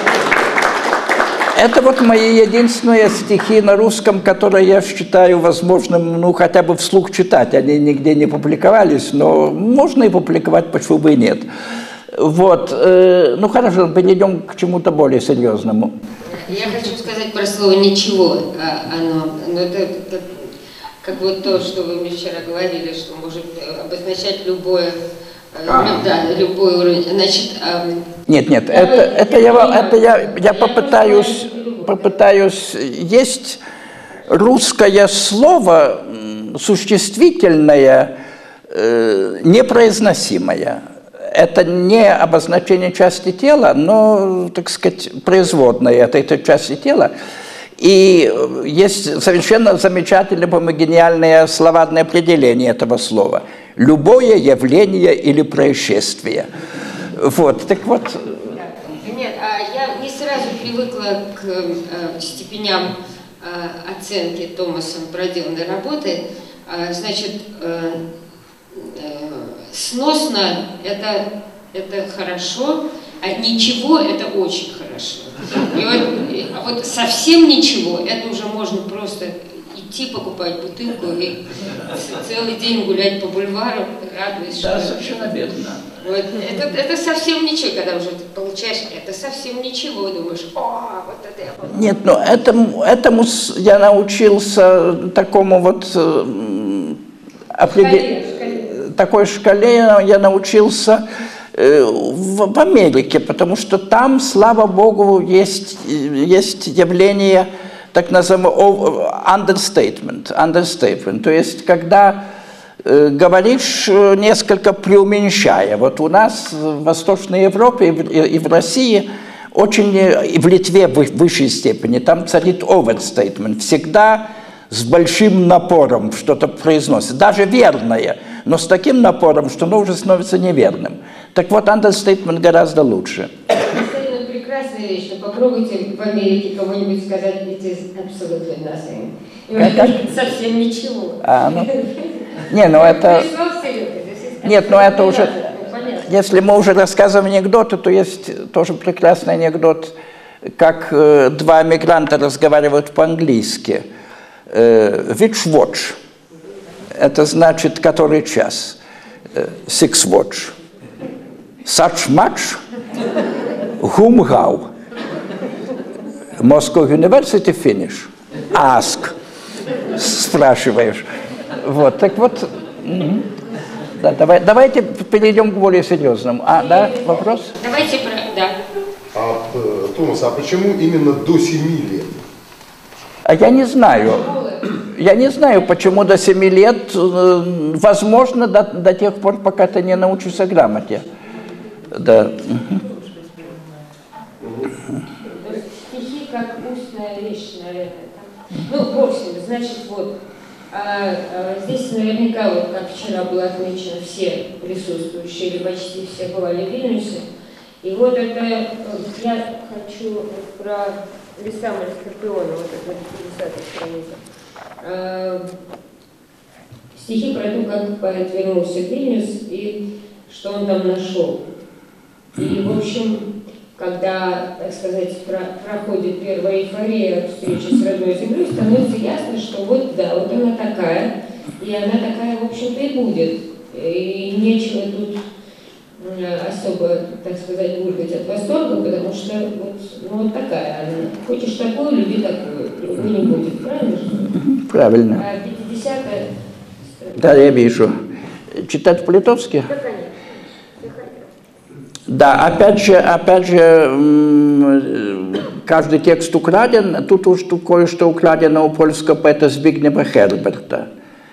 Это вот мои единственные стихи на русском, которые я считаю возможным, ну, хотя бы вслух читать. Они нигде не публиковались, но можно и публиковать, почему бы и нет. Вот. Э, ну, хорошо, перейдем к чему-то более серьезному. Я хочу сказать про слово «ничего». Оно, оно это, это как вот то, что вы мне вчера говорили, что может обозначать любое... А. Да, любой уровень. Значит, эм... Нет, нет, это, это, я, это я, я попытаюсь, попытаюсь. Есть русское слово существительное, э, непроизносимое. Это не обозначение части тела, но, так сказать, производное этой, этой части тела. И есть совершенно замечательное, по-моему, гениальное словарное определение этого слова. Любое явление или происшествие. Вот, так вот. Нет, а я не сразу привыкла к э, степеням э, оценки Томасом проделанной работы. Э, значит, э, э, сносно это, это хорошо, а ничего это очень хорошо. И вот, а вот совсем ничего, это уже можно просто идти покупать бутылку и целый день гулять по бульвару, радуясь. Да, что... совершенно верно. Вот, это, это совсем ничего, когда уже ты получаешь, это совсем ничего, думаешь, о, вот это я помню. Нет, но этому, этому я научился такому вот определ... шкале. такой шкале я научился в Америке, потому что там, слава богу, есть, есть явление так называемого understatement, understatement, то есть когда э, говоришь несколько преуменьшая. Вот у нас в Восточной Европе и в, и в России очень, и в Литве в высшей степени, там царит overstatement, всегда с большим напором что-то произносит, даже верное, но с таким напором, что оно уже становится неверным. Так вот, understatement гораздо лучше. Прекрасная вещь, что попробуйте в Америке кому-нибудь сказать it is absolutely nothing. Как? Совсем ничего. А, ну. Не, ну это... Нет, ну это уже... Если мы уже рассказываем анекдоты, то есть тоже прекрасный анекдот, как э, два мигранта разговаривают по-английски. Э, which watch? Это значит, который час. Э, six watch. Such much? Whom how? Moscow University finish? Ask. Спрашиваешь. Вот, так вот. Угу. Да, давай, давайте перейдем к более серьезному. А, да, вопрос? Давайте про... Да. А, Томас, а почему именно до семи лет? А я не знаю. Я не знаю, почему до семи лет. Возможно, до, до тех пор, пока ты не научишься грамоте. Да. Стихи как устная вещь, наверное. Ну, в общем, значит, вот. А, а здесь наверняка, вот как вчера было отмечено, все присутствующие, или почти все бывали в Вильнюсе. И вот это, я хочу про Весам или Скорпиону, вот это пятидесятая страница. А, стихи про то, как поэт вернулся в Вильнюс и что он там нашел. И, в общем, когда, так сказать, про проходит первая эйфория встречи с родной землей, становится ясно, что вот, да, вот она такая, и она такая, в общем-то, и будет. И нечего тут особо, так сказать, булькать от восторга, потому что вот, ну, вот такая она. Хочешь такую, люби такую, другой не будет. Правильно же? Правильно. А пятидесятая... Да, я вижу. Читать по-литовски? Да, конечно. Да, опять же, опять же, каждый текст украден, тут уж кое-что украдено у польского поэта Збигнева Херберта,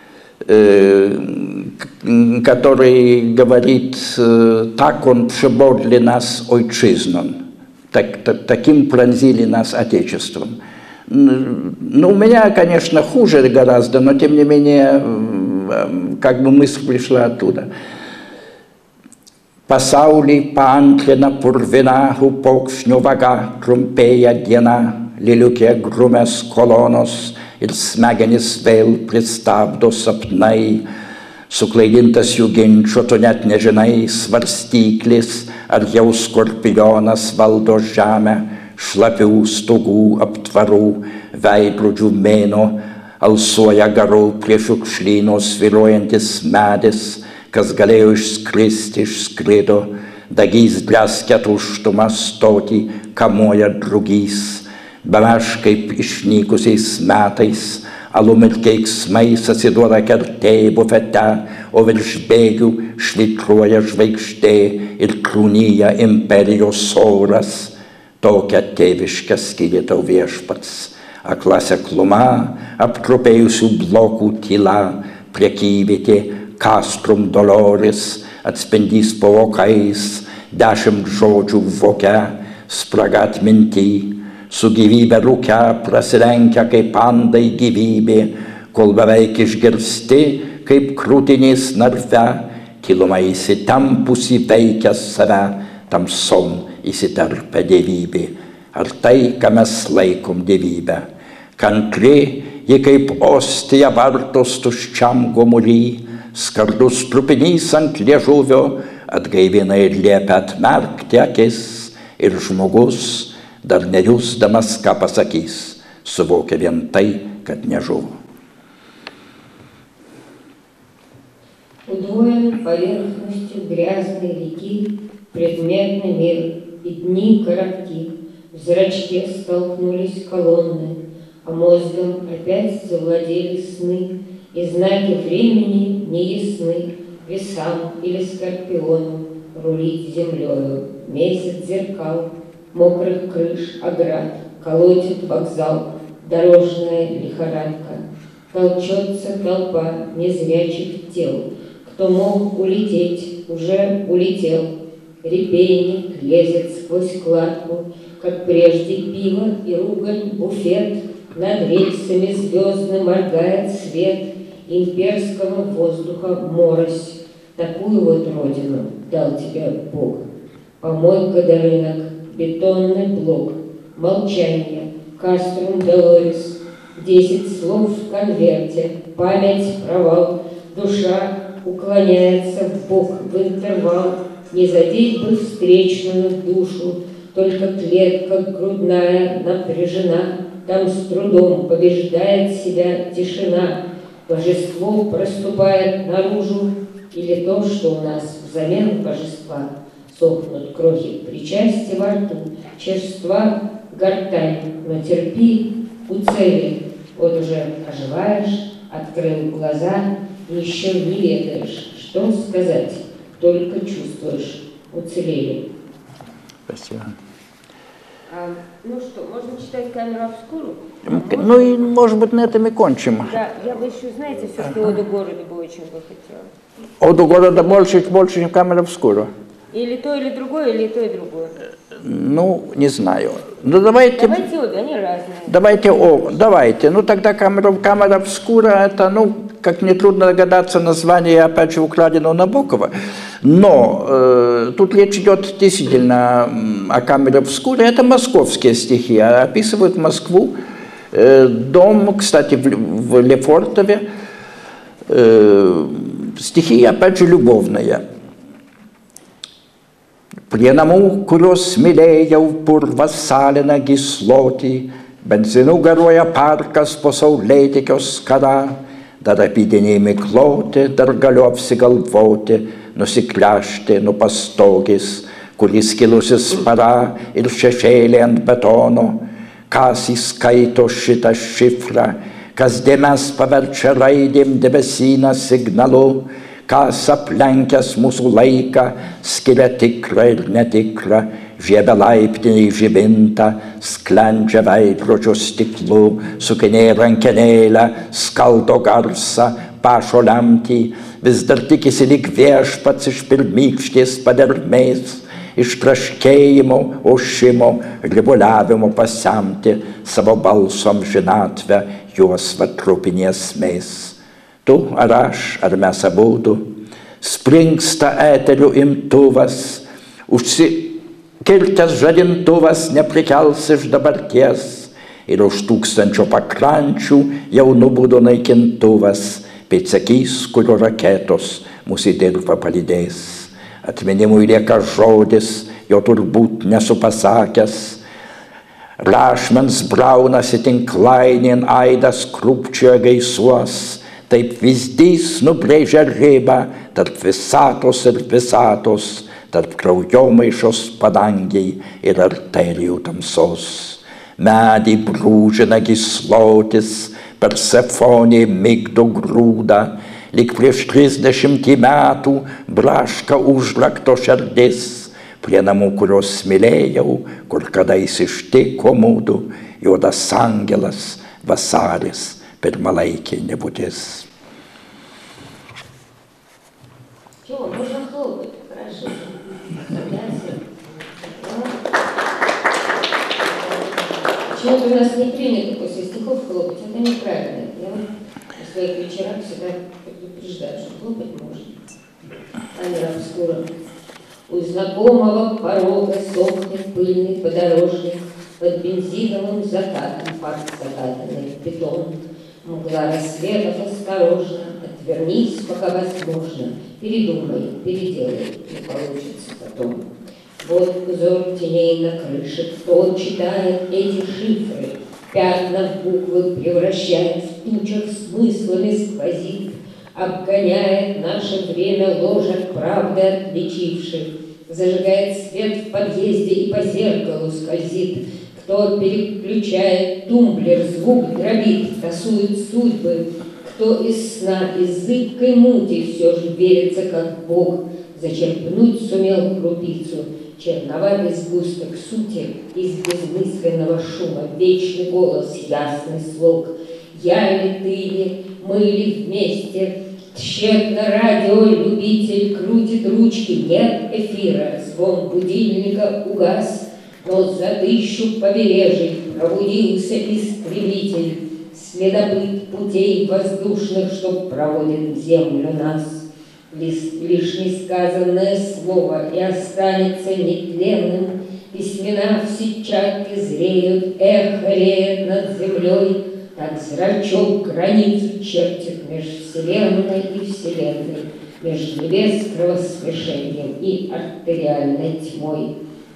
который говорит, так он przebor для нас ojczyzną, так, так, таким пронзили нас Отечеством. Ну, у меня, конечно, хуже гораздо, но тем не менее, как бы мысль пришла оттуда. Pasaulį paantrina purvina upokšnių vaga, trumpėja diena, liliukė grumės kolonos ir smegenis vėl pristabdo sapnai. Suklaidintas jų ginčio, tu net nežinai, svarstyklis, ar jau skorpionas valdo žemę, šlapių stogų aptvarų, veidrodžių mėno, alsuoja garų prie šiukšlyno svyruojantis medis, kas galėjo išskristi, išskrido, dagys bleskia tuštumą stotį, kamuoja drugys, bemaž kaip išnykusiais metais, alum ir keiksmais atsiduoda kertė bufete, o virš bėgių švitruoja žvaigždė ir krūnyja imperijos oras, tokia tėviška skyrė tau viešpats, akla sekluma, aptrupėjusių blokų tyla, prekyvietė, Castrum Dolores atspindys po vokais, dešimt žodžių voke, spraga atminty, su gyvybė rūke prasilenkia kaip andai gyvybė, kol beveik išgirsti, kaip krūtinės narve, tyluma įsitempusi veikia save, tamsom įsiterpia dievybė. Ar tai, ką mes laikom dievybę? Kantri, ji kaip ostija vartos tuščiam gomury, skardus trupinys ant liežuvio atgaivina ir liepia atmerkti akis, ir žmogus, dar nejusdamas, ką pasakys, suvokia vien tai, kad nežuvo. Удвоен поверхностью грязной реки предметный мир, и дни коротки, в зрачке столкнулись колонны, а мозгом опять завладели сны, и знаки времени неясны, весам или скорпиону рулить землею, месяц зеркал, мокрых крыш, оград, колотит вокзал, дорожная лихорадка. Толчется толпа незрячих тел, кто мог улететь, уже улетел. Репейник лезет сквозь кладку, как прежде пиво и ругань, буфет, над рельсами звездно моргает свет имперского воздуха морось. Такую вот родину дал тебе Бог. Помойка до рынок, бетонный блок, молчание, Castrum Dolores, десять слов в конверте, память, провал, душа уклоняется в бок, в интервал, не задеть бы встречную душу, только клетка грудная напряжена, там с трудом побеждает себя тишина, божество проступает наружу, или то, что у нас взамен божества, сохнут крохи причастия во рту, черства, гортань, но терпи, у цели, вот уже оживаешь, открыл глаза, еще не ведаешь, что сказать, только чувствуешь, уцелели. Спасибо. А, ну что, можно читать камеру обскуру? Ну и, может быть, на этом и кончим. Да, я бы еще, знаете, все-таки «Оду городу» бы очень бы хотела. «Оду города» больше, больше, чем «Камера обскура». Или то, или другое, или то, и другое. Ну, не знаю. Ну, давайте... Давайте обе, они разные. Давайте, о, давайте. Ну, тогда камера, камера обскура, это, ну, как нетрудно догадаться, название, опять же, украдено у Набокова. Но... Э, э, тут речь идет действительно о камере обскуре. Это московские стихи, описывают Москву. Э, дом, кстати, в, в Лефортове. Э, стихи, опять же, любовные. Пленому курос смелея упор вассалена гислоти, бензину героя парка способ летикос скара, да рапидени миклоте, дорголёвси галвоте, но сикляште, но пастогис, кулискилусис пара, ил шешелен бетоно, касис кайто шита шифра, каз демас паверчерайдем дебесина сигналу, Casa plankas mūsų laiką skiria tikrą ir netikrą, žiebia laiptinį žibintą, sklendžia veidrodžio stiklų, sukinėja rankenėlę, skaldo garsą, pašo lemtį, vis dar tikisi lyg viešpats iš pirmykštės padermės, iš traškėjimo, ošimo, ribuliavimo pasemti savo balsom žinatvę juos vatrupinės mės. Tu ar aš, ar mes abudu, springsta eterių imtuvas, užsikirtęs žadintuvas neprikels iš dabarties ir už tūkstančio pakrančių jau nubudo naikintuvas, pėdsakys, kurio raketos mūsų dirba palydės. Atminimui lieka žodis, jo turbūt nesu pasakęs, rašmens braunasi tinklainėn, aidas krūpčioja gaisuos, taip vyzdys nubrėžia ribą tarp visatos ir visatos, tarp kraujomaišos padangiai ir arterijų tamsos. Medį brūžina gyslotis, Persefonė migdo grūdą, lyg prieš trisdešimtį metų braška užrakto širdis, prie namų, kurios mylėjau, kur kadais ištiko mūdu, juodas angelas, vasaris, pirmalaikė nebūtis. Чего, можно хлопать, хорошо. Почему-то у нас не принято после стихов хлопать, это неправильно. Я вот на своих вечерах всегда предупреждаю, что хлопать можно. Камера обскура. У знакомого порога сохнет пыльный подорожник, под бензиновым закатом, парк закатанный в бетон. Мгла рассветов осторожно, отвернись, пока возможно, передумай, переделай, не получится потом. Вот узор теней на крыше, кто читает эти шифры, пятна в буквы превращает, в тучах смыслами сквозит, обгоняет наше время ложек правды отличивших, зажигает свет в подъезде и по зеркалу скользит. Кто переключает тумблер, звук дробит, тасует судьбы, кто из сна, из зыбкой мути все же верится, как Бог, зачерпнуть сумел крупицу, черноватый сгусток сути из безмысленного шума, вечный голос, ясный слог. Я ли, ты ли, мы ли вместе, тщетно радиолюбитель крутит ручки, нет эфира, звон будильника угас. Но за тысячу побережий пробудился истребитель, следопыт путей воздушных, что проводит в землю нас. Лишь, лишь несказанное слово и останется нетленным, письмена в сетчатке зреют, эхо реет над землей, так зрачок границу чертит меж вселенной и вселенной, меж небес кровосмешением и артериальной тьмой.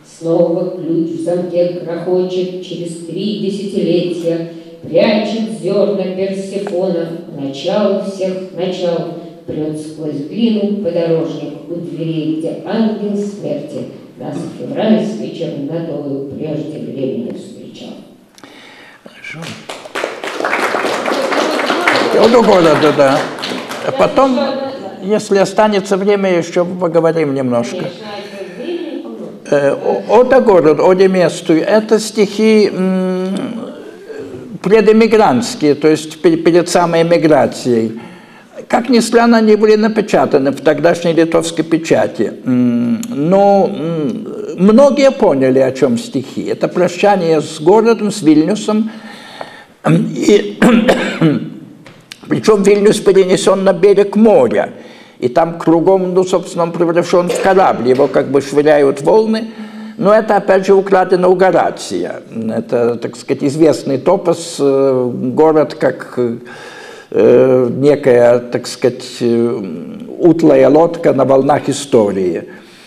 Снова ключ в замке грохочет через три десятилетия, прячет зерна Персефона, начало всех начал, прет сквозь глину подорожник у дверей, где ангел смерти нас февральской чернотою прежде времени встречал. Хорошо. До года, да, да. А потом, если останется время, еще поговорим немножко. Ода город, оде месту, это стихи предэмигрантские, то есть перед самой эмиграцией. Как ни странно, они были напечатаны в тогдашней литовской печати. Но многие поняли, о чем стихи. Это прощание с городом, с Вильнюсом. И, причем Вильнюс перенесен на берег моря. и там кругом, ну, собственно, он превращен в корабль, его как бы швыряют волны. Но это, опять же, украдено у Горация. Это, так сказать, известный топос, город как э, некая, так сказать, утлая лодка на волнах истории.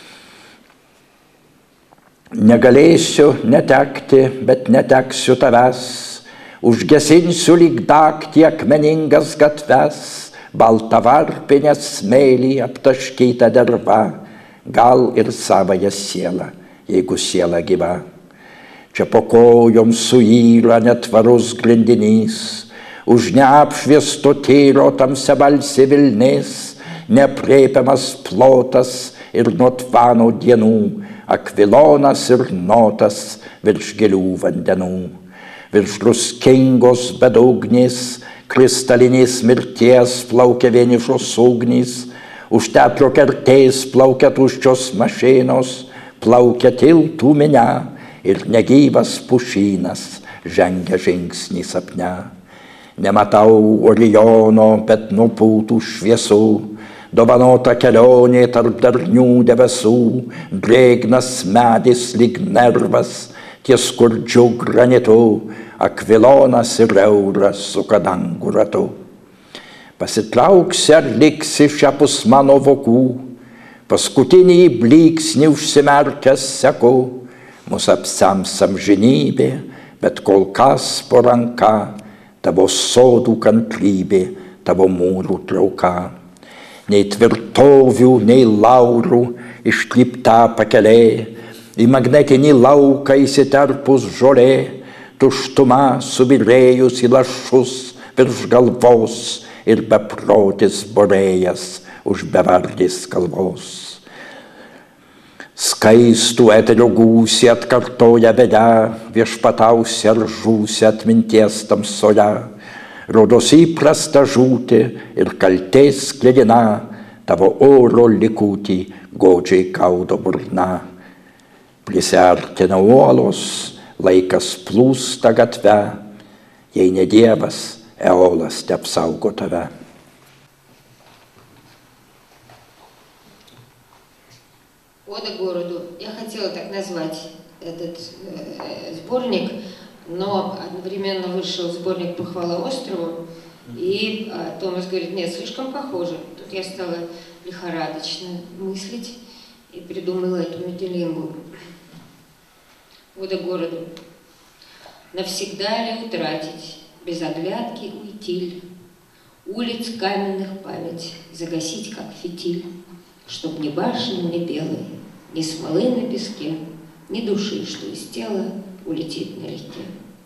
Negalėsiu netekti, bet neteksiu tavęs, užgesinsiu lyg dagtį akmeningas gatves, baltavarpinę smėlį aptaškytą derva, gal ir savąją sielą, jeigu siela gyva. Čia po kojom suyra netvarus grindinys, už neapšviesto tyro tamsiabalsė vilnis, neaprėpiamas plotas ir nuo tvano dienų, akvilonas ir notas virš gilių vandenų, virš druskingos bedugnės, kristalinės mirties plaukia vienišos ugnys, už teatro kertės plaukia tuščios mašinos, plaukia tiltų minia ir negyvas pušynas žengia žingsnį sapne. Nematau Oriono, bet nupūtų šviesų, dovanota kelionė tarp darnių debesų, drėgnas medis lyg nervas, ties skurdžiu granitu, akvilonas ir euras su kadangų ratu. Pasitrauksi ar liksi šiapus mano vokų, paskutinį blyksnį užsimerkęs seku, mus apsems amžinybė, bet kol kas po ranka, tavo sodų kantrybė, tavo mūrų trauka. Nei tvirtovių, nei laurų išklypta pakelė, į magnetinį lauką įsiterpus žolė, tuštuma subirėjus į lašus virš galvos ir beprotis borėjas už bevardės kalvos. Skaistų eterio gūsį atkartoja vedę, viešpatausi ar žūsi atminties tamsoje, rodos įprasta žūti ir kaltės sklidina, tavo oro likutį godžiai gaudo burna. Prisiartina uolos, laikas plūsta gatve, jei ne Dievas, Eolas teapsaugo tave. «Ода городу». Я хотела так назвать этот э, сборник, но одновременно вышел сборник «Похвала острову», и э, Томас говорит: нет, слишком похоже. Тут я стала лихорадочно мыслить и придумала эту метелингу. «Ода городу». Навсегда ли утратить, без оглядки уйти ли, улиц каменных память загасить, как фитиль, чтоб ни башни, ни белой, ни смолы на песке, ни души, что из тела улетит налегке.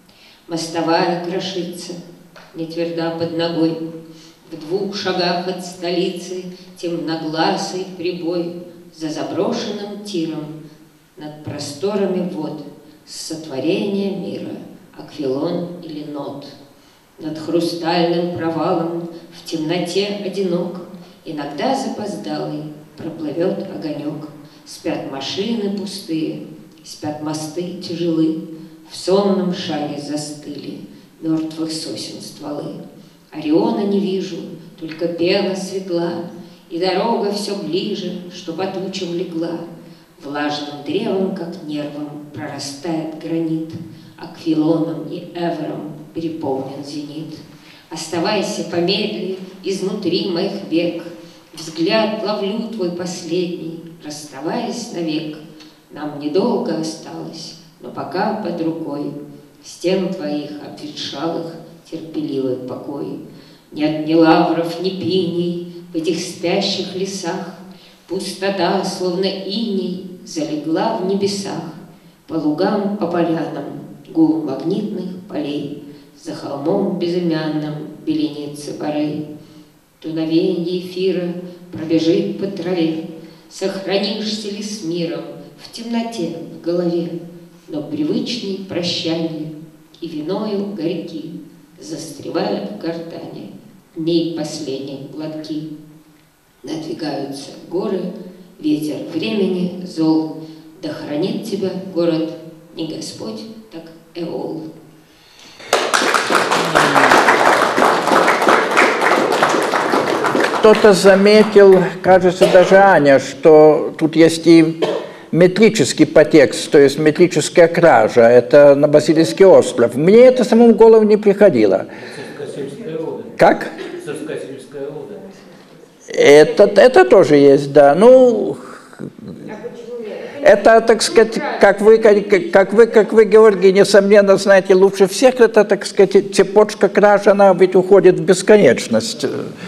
Мостовая крошится, не тверда под ногой, в двух шагах от столицы темногласый прибой за заброшенным тиром над просторами вод сотворения мира, аквилон или нот. Над хрустальным провалом в темноте одинок, иногда запоздалый проплывет огонек. Спят машины пустые, спят мосты тяжелы, в сонном шаге застыли мертвых сосен стволы. Ориона не вижу, только пена светла, и дорога все ближе, что по тучам легла. Влажным древом, как нервом, прорастает гранит, аквилоном и эвером переполнен зенит. Оставайся помедли изнутри моих век, взгляд ловлю твой последний, расставаясь навек. Нам недолго осталось, но пока под рукой стен твоих обветшалых терпеливый покой. Нет ни лавров, ни пиней в этих спящих лесах, пустота, словно иней, залегла в небесах. По лугам, по полянам гул магнитных полей, за холмом безымянным беленится барей. Дуновенье эфира пробежит по траве, сохранишься ли с миром в темноте в голове, но привычные прощания и виною горьки застревают в гортани дней последних глотки. Надвигаются горы, ветер времени зол, да хранит тебя город не Господь, так Эол. кто-то заметил, кажется, даже Аня, что тут есть и метрический подтекст, то есть метрическая кража. Это на Васильевский остров. Мне это самому в голову не приходило. Как? Это, это тоже есть, да. Ну, это, так сказать, как вы, как вы, как вы, Георгий, несомненно, знаете лучше всех, это, так сказать, цепочка краж, она ведь уходит в бесконечность.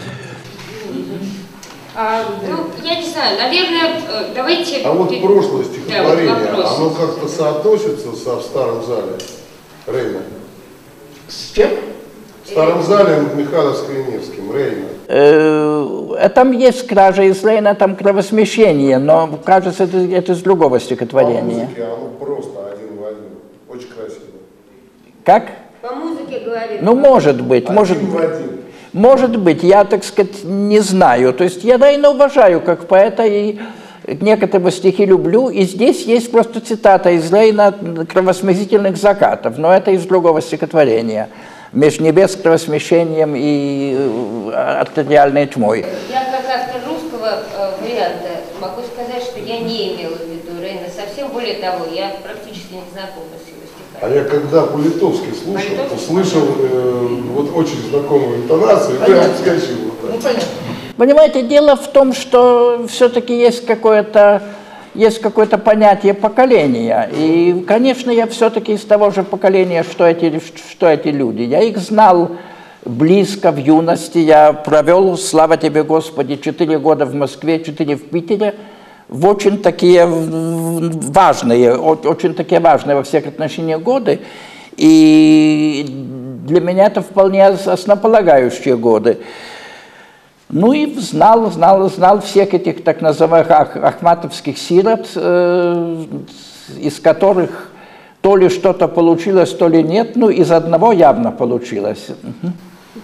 А, ну, я не знаю, наверное, давайте... А вот прошлое стихотворение, да, вот оно как-то соотносится со «В старом зале» Рейна? С чем? В «Старом зале» Михайловским и Невским, Рейна. Э, там есть кража из Рейна, там кровосмещение, но, кажется, это, это из другого стихотворения. По музыке оно просто один в один, очень красиво. Как? По музыке говорит. Ну, может быть, Один может в быть. один. Может быть, я, так сказать, не знаю. То есть я Рейна уважаю как поэта и некоторые стихи люблю. И здесь есть просто цитата из Рейна «Кровосмесительных закатов», но это из другого стихотворения. «Меж небес кровосмещением и артериальной тьмой». Я как автор русского э, варианта могу сказать, что я не имела в виду Рейна совсем. Более того, я практически не знакома с его стихами. А я когда Политовский слушал, Политовский? услышал э, вот очень знакомую интонацию, и прям вскочил. Вот так. Понимаете, дело в том, что все-таки есть какое-то есть какое-то понятие поколения. И, конечно, я все-таки из того же поколения, что эти, что эти люди. Я их знал близко в юности. Я провел, слава тебе, Господи, четыре года в Москве, четыре в Питере. В очень такие важные, очень такие важные во всех отношениях годы. И для меня это вполне основополагающие годы. Ну и знал, знал, знал всех этих так называемых ах, ахматовских сирот, э, из которых то ли что-то получилось, то ли нет. Ну, из одного явно получилось. Угу.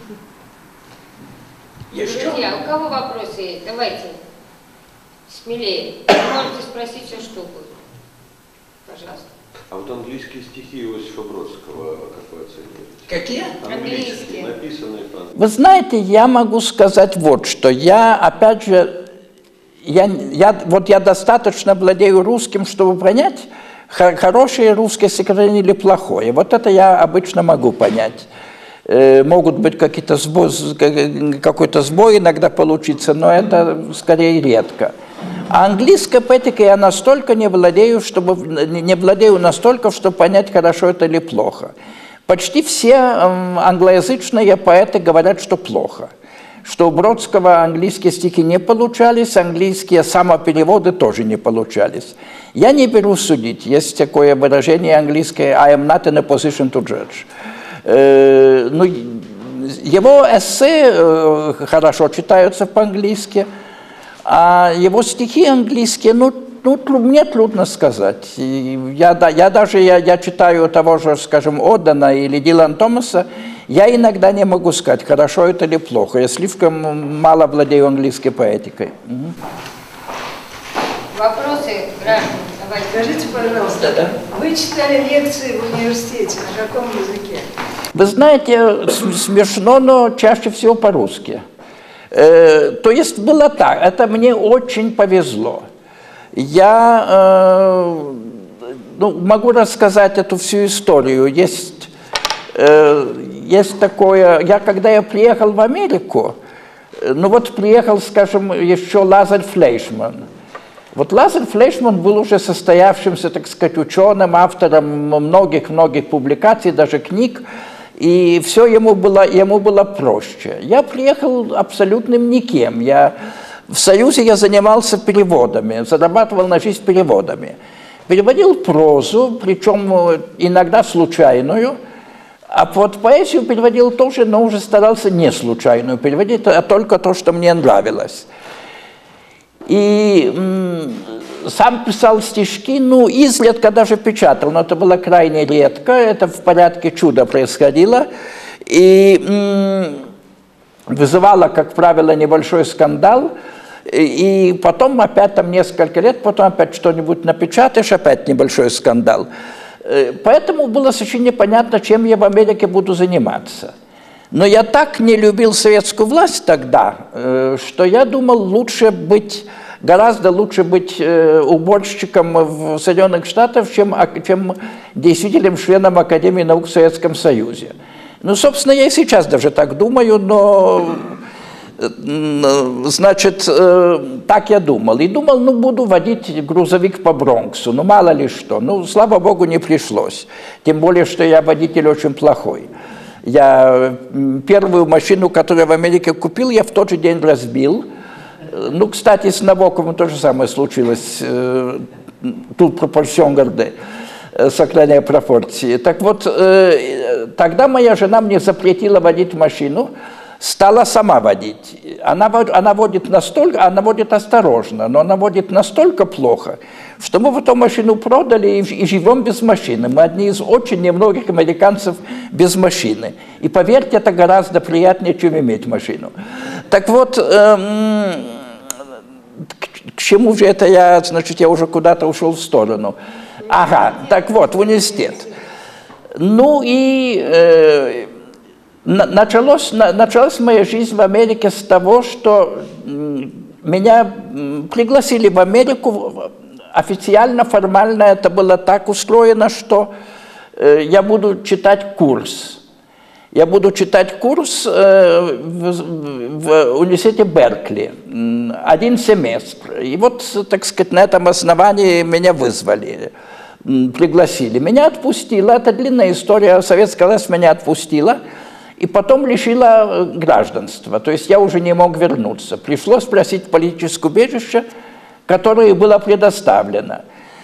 Друзья, у кого вопросы есть? Давайте. Смелее. Вы можете спросить все, что угодно. Пожалуйста. А вот английские стихи Иосифа Бродского, как вы оцениваете? Какие? Английские. Написанные по-английски. Вы знаете, я могу сказать вот что. Я, опять же, я, я, вот я достаточно владею русским, чтобы понять, хорошее русское стихотворение или плохое. Вот это я обычно могу понять. Э, могут быть какие-то сбой, какой-то сбой иногда получиться, но это скорее редко. А английской поэтикой я настолько не владею, чтобы, не владею настолько, чтобы понять, хорошо это или плохо. Почти все англоязычные поэты говорят, что плохо. Что у Бродского английские стихи не получались, английские самопереводы тоже не получались. Я не беру судить. Есть такое выражение английское «I am not in a position to judge». Э, ну, его эссе э, хорошо читаются по-английски, а его стихи английские, ну, ну мне трудно сказать. Я, да, я даже я, я читаю того же, скажем, Одена или Дилана Томаса, я иногда не могу сказать, хорошо это или плохо. Я слишком мало владею английской поэтикой. Угу. Вопросы, граждане, давайте. Скажите, пожалуйста, да, да. Вы читали лекции в университете, на каком языке? Вы знаете, смешно, но чаще всего по-русски. Э, то есть было так, это мне очень повезло. Я э, ну, могу рассказать эту всю историю. Есть, э, есть такое, я когда я приехал в Америку, ну вот приехал, скажем, еще Лазарь Флейшман. Вот Лазарь Флейшман был уже состоявшимся, так сказать, ученым, автором многих-многих публикаций, даже книг, и все ему было, ему было проще. Я приехал абсолютным никем. Я, в Союзе я занимался переводами, зарабатывал на жизнь переводами. Переводил прозу, причем иногда случайную, а вот поэзию переводил тоже, но уже старался не случайную переводить, а только то, что мне нравилось. И м, сам писал стишки, ну, изредка даже печатал, но это было крайне редко, это в порядке чуда происходило. И м, вызывало, как правило, небольшой скандал. И, и потом опять там несколько лет, потом опять что-нибудь напечатаешь, опять небольшой скандал. Поэтому было совершенно непонятно, чем я в Америке буду заниматься. Но я так не любил советскую власть тогда, что я думал, лучше быть, гораздо лучше быть уборщиком в Соединенных Штатах, чем, чем действительным членом Академии наук в Советском Союзе. Ну, собственно, я и сейчас даже так думаю, но... Значит, так я думал. И думал, ну, буду водить грузовик по Бронксу, ну, мало ли что. Ну, слава богу, не пришлось. Тем более, что я водитель очень плохой. Я первую машину, которую я в Америке купил, я в тот же день разбил. Ну, кстати, с Набоковым то же самое случилось. Тут пропорцион горде, сохраняя пропорции. Так вот, тогда моя жена мне запретила водить машину, стала сама водить. Она, она водит настолько, она водит осторожно, но она водит настолько плохо, что мы потом машину продали и, и живем без машины. Мы одни из очень немногих американцев без машины. И поверьте, это гораздо приятнее, чем иметь машину. Так вот, эм, к, к чему же это я, значит, я уже куда-то ушел в сторону. Ага, так вот, в университет. Ну и... Э, Началось, началась моя жизнь в Америке с того, что меня пригласили в Америку. Официально, формально это было так устроено, что я буду читать курс. Я буду читать курс в, в университете Беркли. Один семестр. И вот, так сказать, на этом основании меня вызвали, пригласили. Меня отпустила, это длинная история, советская власть меня отпустила. И потом лишила гражданства, то есть я уже не мог вернуться. Пришлось просить политическое убежище, которое было предоставлено.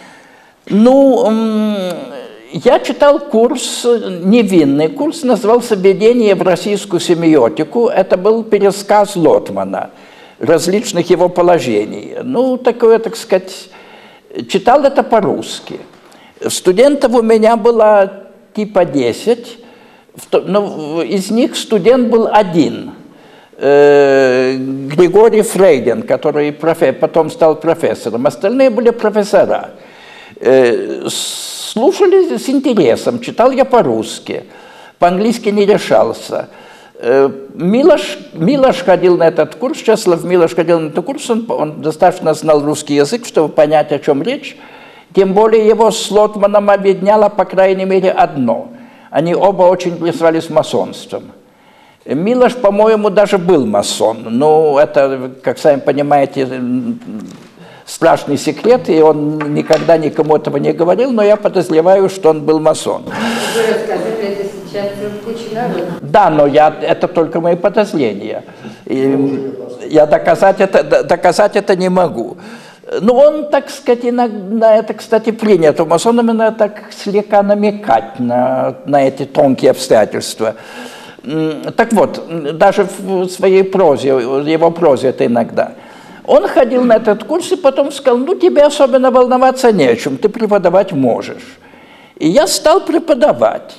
Ну, я читал курс, невинный курс, назывался «Введение в российскую семиотику». Это был пересказ Лотмана, различных его положений. Ну, такое, так сказать, читал это по-русски. Студентов у меня было типа десять. Но из них студент был один, э, Григорий Фрейден, который профе, потом стал профессором. Остальные были профессора. Э, слушали с интересом, читал я по-русски, по-английски не решался. Э, Милош, Милош ходил на этот курс, Чеслав Милош ходил на этот курс, он, он достаточно знал русский язык, чтобы понять, о чем речь. Тем более его с Лотманом объединяло, по крайней мере, одно – они оба очень интересовались масонством. Милош, по-моему, даже был масон. Ну, это, как сами понимаете, страшный секрет, и он никогда никому этого не говорил, но я подозреваю, что он был масон. Вы рассказали это сейчас куча народа. Да, но я, это только мои подозрения. И я доказать это, доказать это не могу. Ну, он, так сказать, на это, кстати, принято. Масонам именно так слегка намекать на, на эти тонкие обстоятельства. Так вот, даже в своей прозе, в его прозе это иногда. Он ходил на этот курс и потом сказал, ну, тебе особенно волноваться не о чем, ты преподавать можешь. И я стал преподавать.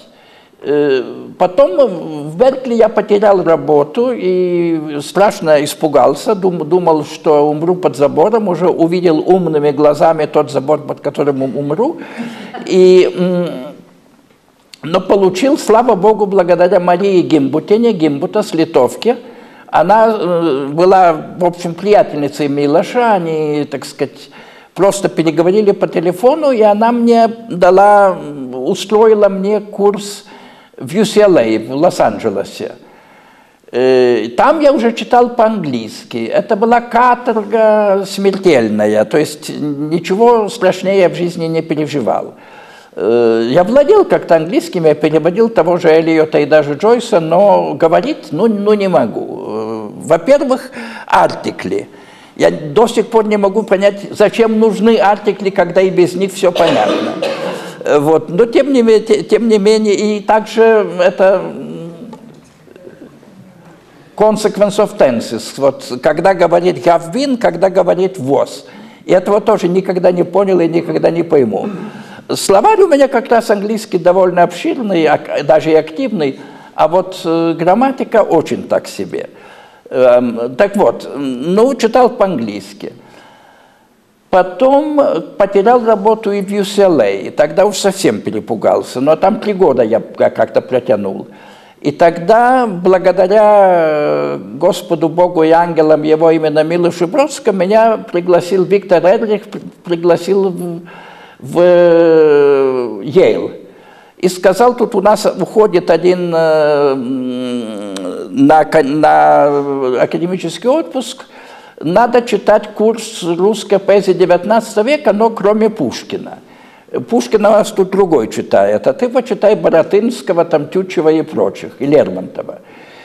Потом в Беркли я потерял работу и страшно испугался, думал, что умру под забором, уже увидел умными глазами тот забор, под которым умру. И, но получил, слава Богу, благодаря Марии Гимбутине, Гимбута с Литовки. Она была, в общем, приятельницей Милоша, они, так сказать, просто переговорили по телефону, и она мне дала, устроила мне курс в ю си эл эй, в Лос-Анджелесе. Там я уже читал по-английски. Это была каторга смертельная, то есть ничего страшнее я в жизни не переживал. Я владел как-то английским, я переводил того же Элиота и даже Джойса, но говорить, ну, ну не могу. Во-первых, артикли. Я до сих пор не могу понять, зачем нужны артикли, когда и без них все понятно. Вот. Но тем не, тем не менее, и также это consequence of tenses, вот, когда говорит have been, когда говорит was. И этого тоже никогда не понял и никогда не пойму. Словарь у меня как раз английский довольно обширный, даже и активный, а вот грамматика очень так себе. Так вот, ну, читал по-английски. Потом потерял работу и в ю си эл эй, тогда уж совсем перепугался, но там три года я как-то протянул. И тогда, благодаря Господу Богу и ангелам его именно Милошу Бродскому, меня пригласил Виктор Эдрих, пригласил в, в Йейл. И сказал, тут у нас уходит один на, на академический отпуск, надо читать курс русской поэзии девятнадцатого века, но кроме Пушкина. Пушкина у нас тут другой читает, а ты почитай Боротынского, там, Тютчева и прочих, и Лермонтова.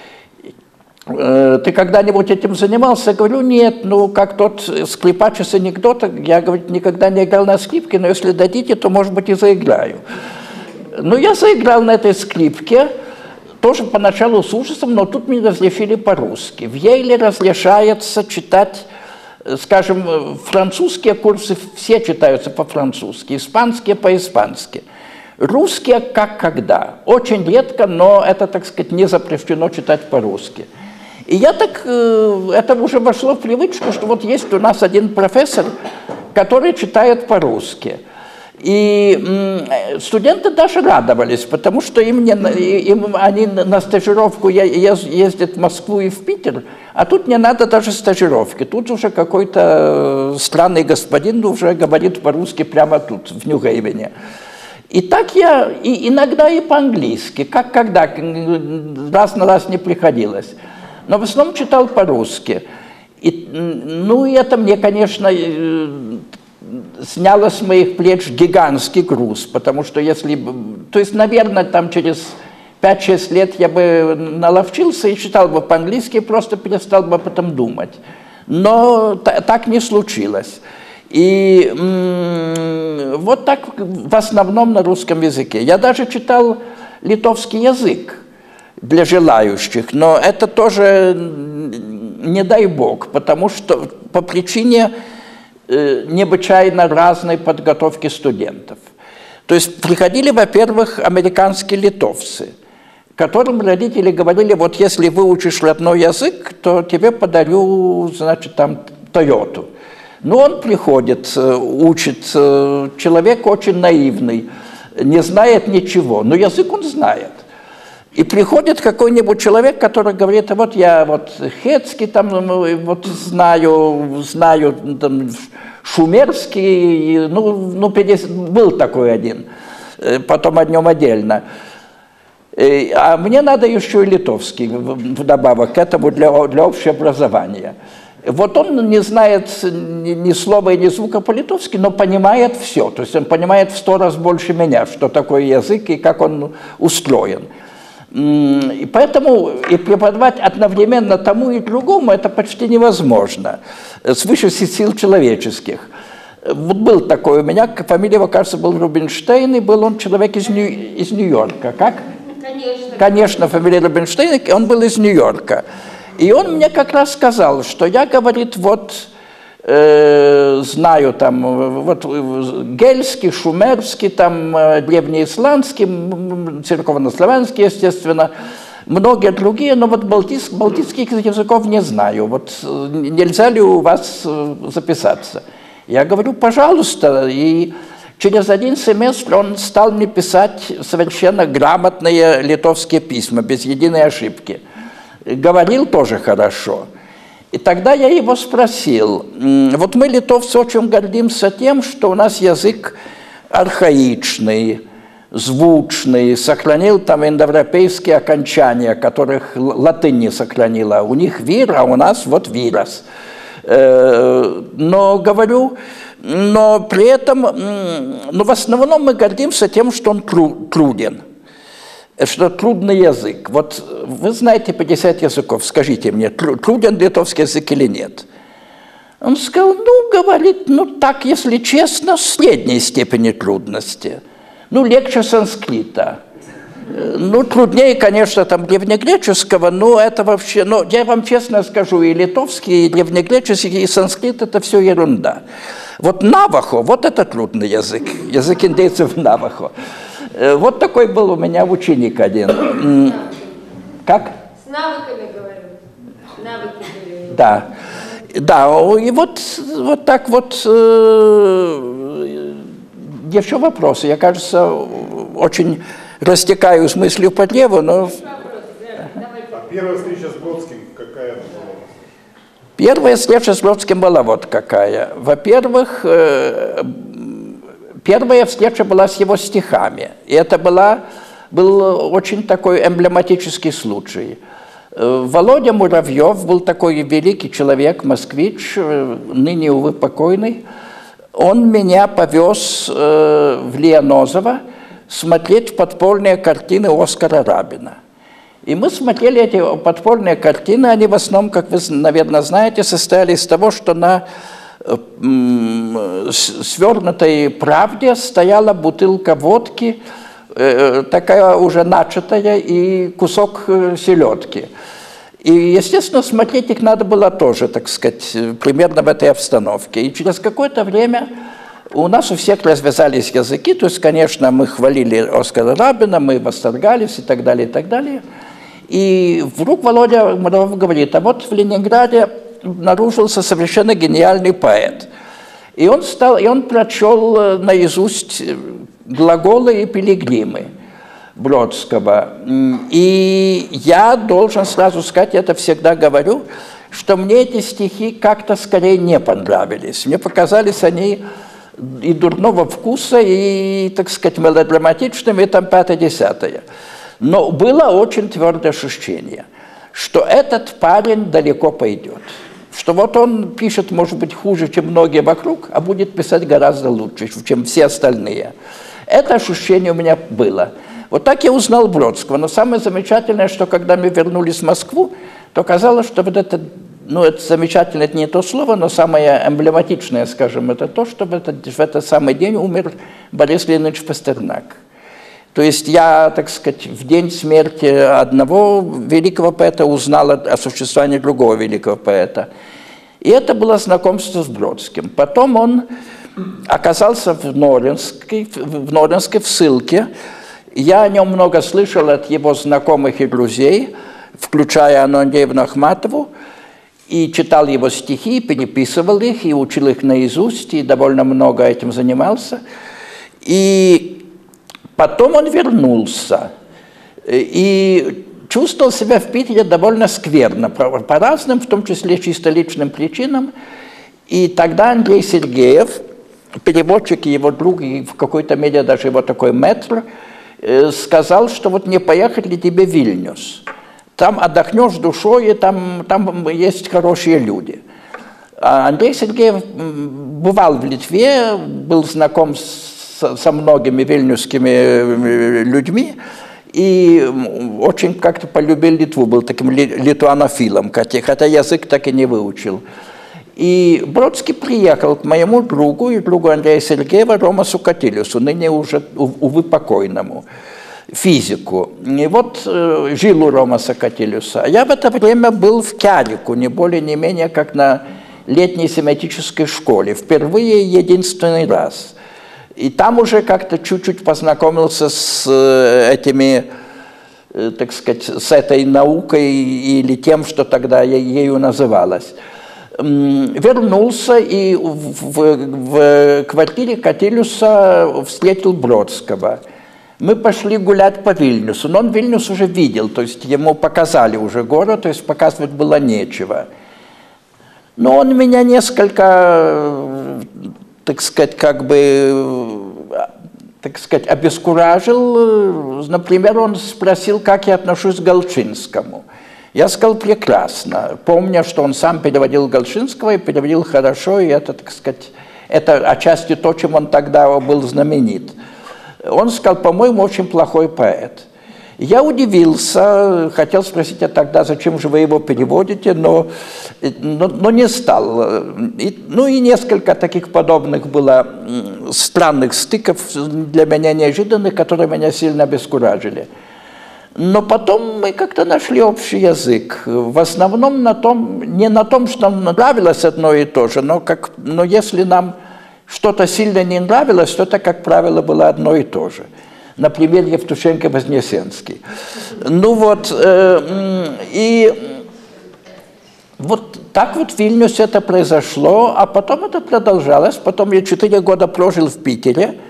Ты когда-нибудь этим занимался? Я говорю, нет, ну, как тот скрипач из анекдота, я, говорит, никогда не играл на скрипке, но если дадите, то, может быть, и заиграю. Ну, я заиграл на этой скрипке, тоже поначалу с ужасом, но тут мне разрешили по-русски. В Йейле разрешается читать, скажем, французские курсы все читаются по-французски, испанские по-испански. Русские как когда. Очень редко, но это, так сказать, не запрещено читать по-русски. И я так, это уже вошло в привычку, что вот есть у нас один профессор, который читает по-русски. И студенты даже радовались, потому что им, не, им они на стажировку ездят в Москву и в Питер, а тут не надо даже стажировки. Тут уже какой-то странный господин уже говорит по-русски прямо тут, в Нью-Гейвене. И так я, и иногда и по-английски, как когда, раз на раз не приходилось. Но в основном читал по-русски. И, ну и это мне, конечно, сняло с моих плеч гигантский груз, потому что если... То есть, наверное, там через пять-шесть лет я бы наловчился и читал бы по-английски, просто перестал бы об этом думать. Но так не случилось. И вот так в основном на русском языке. Я даже читал литовский язык для желающих, но это тоже не дай бог, потому что по причине необычайно разной подготовки студентов. То есть приходили, во-первых, американские литовцы, которым родители говорили, вот если выучишь родной язык, то тебе подарю, значит, там, Тойоту. Ну, он приходит, учит, человек очень наивный, не знает ничего, но язык он знает. И приходит какой-нибудь человек, который говорит, вот я вот хетский там, вот знаю, знаю там, шумерский, ну, ну пятьдесят, был такой один, потом о нем отдельно. А мне надо еще и литовский вдобавок к этому для, для общего образования. Вот он не знает ни, ни слова и ни звука по-литовски, но понимает все. То есть он понимает в сто раз больше меня, что такое язык и как он устроен. И поэтому и преподавать одновременно тому и другому это почти невозможно, свыше сил человеческих. Вот был такой у меня, фамилия его, кажется, был Рубинштейн, и был он человек из, Нью, из Нью-Йорка. Как? Конечно. Конечно, фамилия Рубинштейн, он был из Нью-Йорка. И он мне как раз сказал, что я, говорит, вот э, знаю там вот, гельский, шумерский, там древнеисландский, церковнославянский, естественно, многие другие, но вот балтийск, балтийских языков не знаю. Вот нельзя ли у вас записаться? Я говорю, пожалуйста. И через один семестр он стал мне писать совершенно грамотные литовские письма, без единой ошибки. Говорил тоже хорошо. И тогда я его спросил, вот мы, литовцы, очень гордимся тем, что у нас язык архаичный, звучный, сохранил там индоевропейские окончания, которых латынь не сохранила. У них вир, а у нас вот вирос. Но, говорю, но при этом, но в основном мы гордимся тем, что он труден. Что трудный язык. Вот вы знаете пятьдесят языков, скажите мне, труден литовский язык или нет? Он сказал, ну, говорит, ну так, если честно, в средней степени трудности. Ну, легче санскрита. Ну, труднее, конечно, там древнегреческого, но это вообще, ну, я вам честно скажу, и литовский, и древнегреческий, и санскрит – это все ерунда. Вот навахо, вот это трудный язык, язык индейцев навахо. Вот такой был у меня ученик один. Как? С навыками говорю. Навыки были. Да. Да, и вот, вот так вот э, еще вопросы. Я, кажется, очень растекаюсь мыслью по древу, но... первая встреча с Бродским, какая она была? Первая встреча с Бродским была вот какая. Во-первых, э, первая встреча была с его стихами. И это была, был очень такой эмблематический случай. Володя Муравьев был такой великий человек, москвич, ныне, увы, покойный. Он меня повез э, в Лианозово смотреть подпольные картины Оскара Рабина. И мы смотрели эти подпольные картины, они в основном, как вы, наверное, знаете, состояли из того, что на э, свернутой правде стояла бутылка водки, э, такая уже начатая, и кусок э, селедки. И, естественно, смотреть их надо было тоже, так сказать, примерно в этой обстановке. И через какое-то время у нас у всех развязались языки, то есть, конечно, мы хвалили Оскара Рабина, мы восторгались и так далее, и так далее. И вдруг Володя Муравьев говорит, а вот в Ленинграде обнаружился совершенно гениальный поэт. И он, стал, и он прочел наизусть глаголы и пилигримы Бродского. И я должен сразу сказать, это всегда говорю, что мне эти стихи как-то скорее не понравились. Мне показались они и дурного вкуса, и, так сказать, мелодраматичными, и там пятое-десятое. Но было очень твердое ощущение, что этот парень далеко пойдет. Что вот он пишет, может быть, хуже, чем многие вокруг, а будет писать гораздо лучше, чем все остальные. Это ощущение у меня было. Вот так я узнал Бродского. Но самое замечательное, что когда мы вернулись в Москву, то казалось, что вот это, ну, это замечательно, это не то слово, но самое эмблематичное, скажем, это то, что в этот, в этот самый день умер Борис Леонидович Пастернак. То есть я, так сказать, в день смерти одного великого поэта узнал о существовании другого великого поэта. И это было знакомство с Бродским. Потом он оказался в Норинской, в Норинской, в ссылке. Я о нем много слышал от его знакомых и друзей, включая Анну Андреевну Ахматову, и читал его стихи, переписывал их, и учил их наизусть, и довольно много этим занимался. И потом он вернулся и чувствовал себя в Питере довольно скверно, по, по разным, в том числе чисто личным причинам. И тогда Андрей Сергеев, переводчик и его друг, и в какой-то мере даже его такой мэтр, сказал, что вот не поехать ли тебе в Вильнюс. Там отдохнешь душой, и там, там есть хорошие люди. А Андрей Сергеев бывал в Литве, был знаком с со многими вильнюсскими людьми, и очень как-то полюбил Литву, был таким литуанофилом, хотя язык так и не выучил. И Бродский приехал к моему другу и другу Андрея Сергеева, Ромасу Катилюсу, ныне уже, увы, покойному, физику. И вот э, жил у Ромаса Катилюса. А я в это время был в Кярику, не более, не менее, как на летней семиотической школе, впервые единственный раз. И там уже как-то чуть-чуть познакомился с этими, так сказать, с этой наукой или тем, что тогда ею называлось. Вернулся и в, в, в квартире Катилюса встретил Бродского. Мы пошли гулять по Вильнюсу, но он Вильнюс уже видел, то есть ему показали уже город, то есть показывать было нечего. Но он меня несколько, так сказать, как бы, так сказать, обескуражил. Например, он спросил, как я отношусь к Голшинскому. Я сказал прекрасно, помня, что он сам переводил Голшинского и переводил хорошо, и это, так сказать, это отчасти то, чем он тогда был знаменит. Он сказал, по-моему, очень плохой поэт. Я удивился, хотел спросить, а тогда зачем же вы его переводите, но, но, но не стал. И, ну и несколько таких подобных было странных стыков, для меня неожиданных, которые меня сильно обескуражили. Но потом мы как-то нашли общий язык. В основном на том, не на том, что нам нравилось одно и то же, но, как, но если нам что-то сильно не нравилось, то это, как правило, было одно и то же. Например, Евтушенко-Вознесенский. Ну вот, э, и вот так вот в Вильнюсе это произошло, а потом это продолжалось. Потом я четыре года прожил в Питере.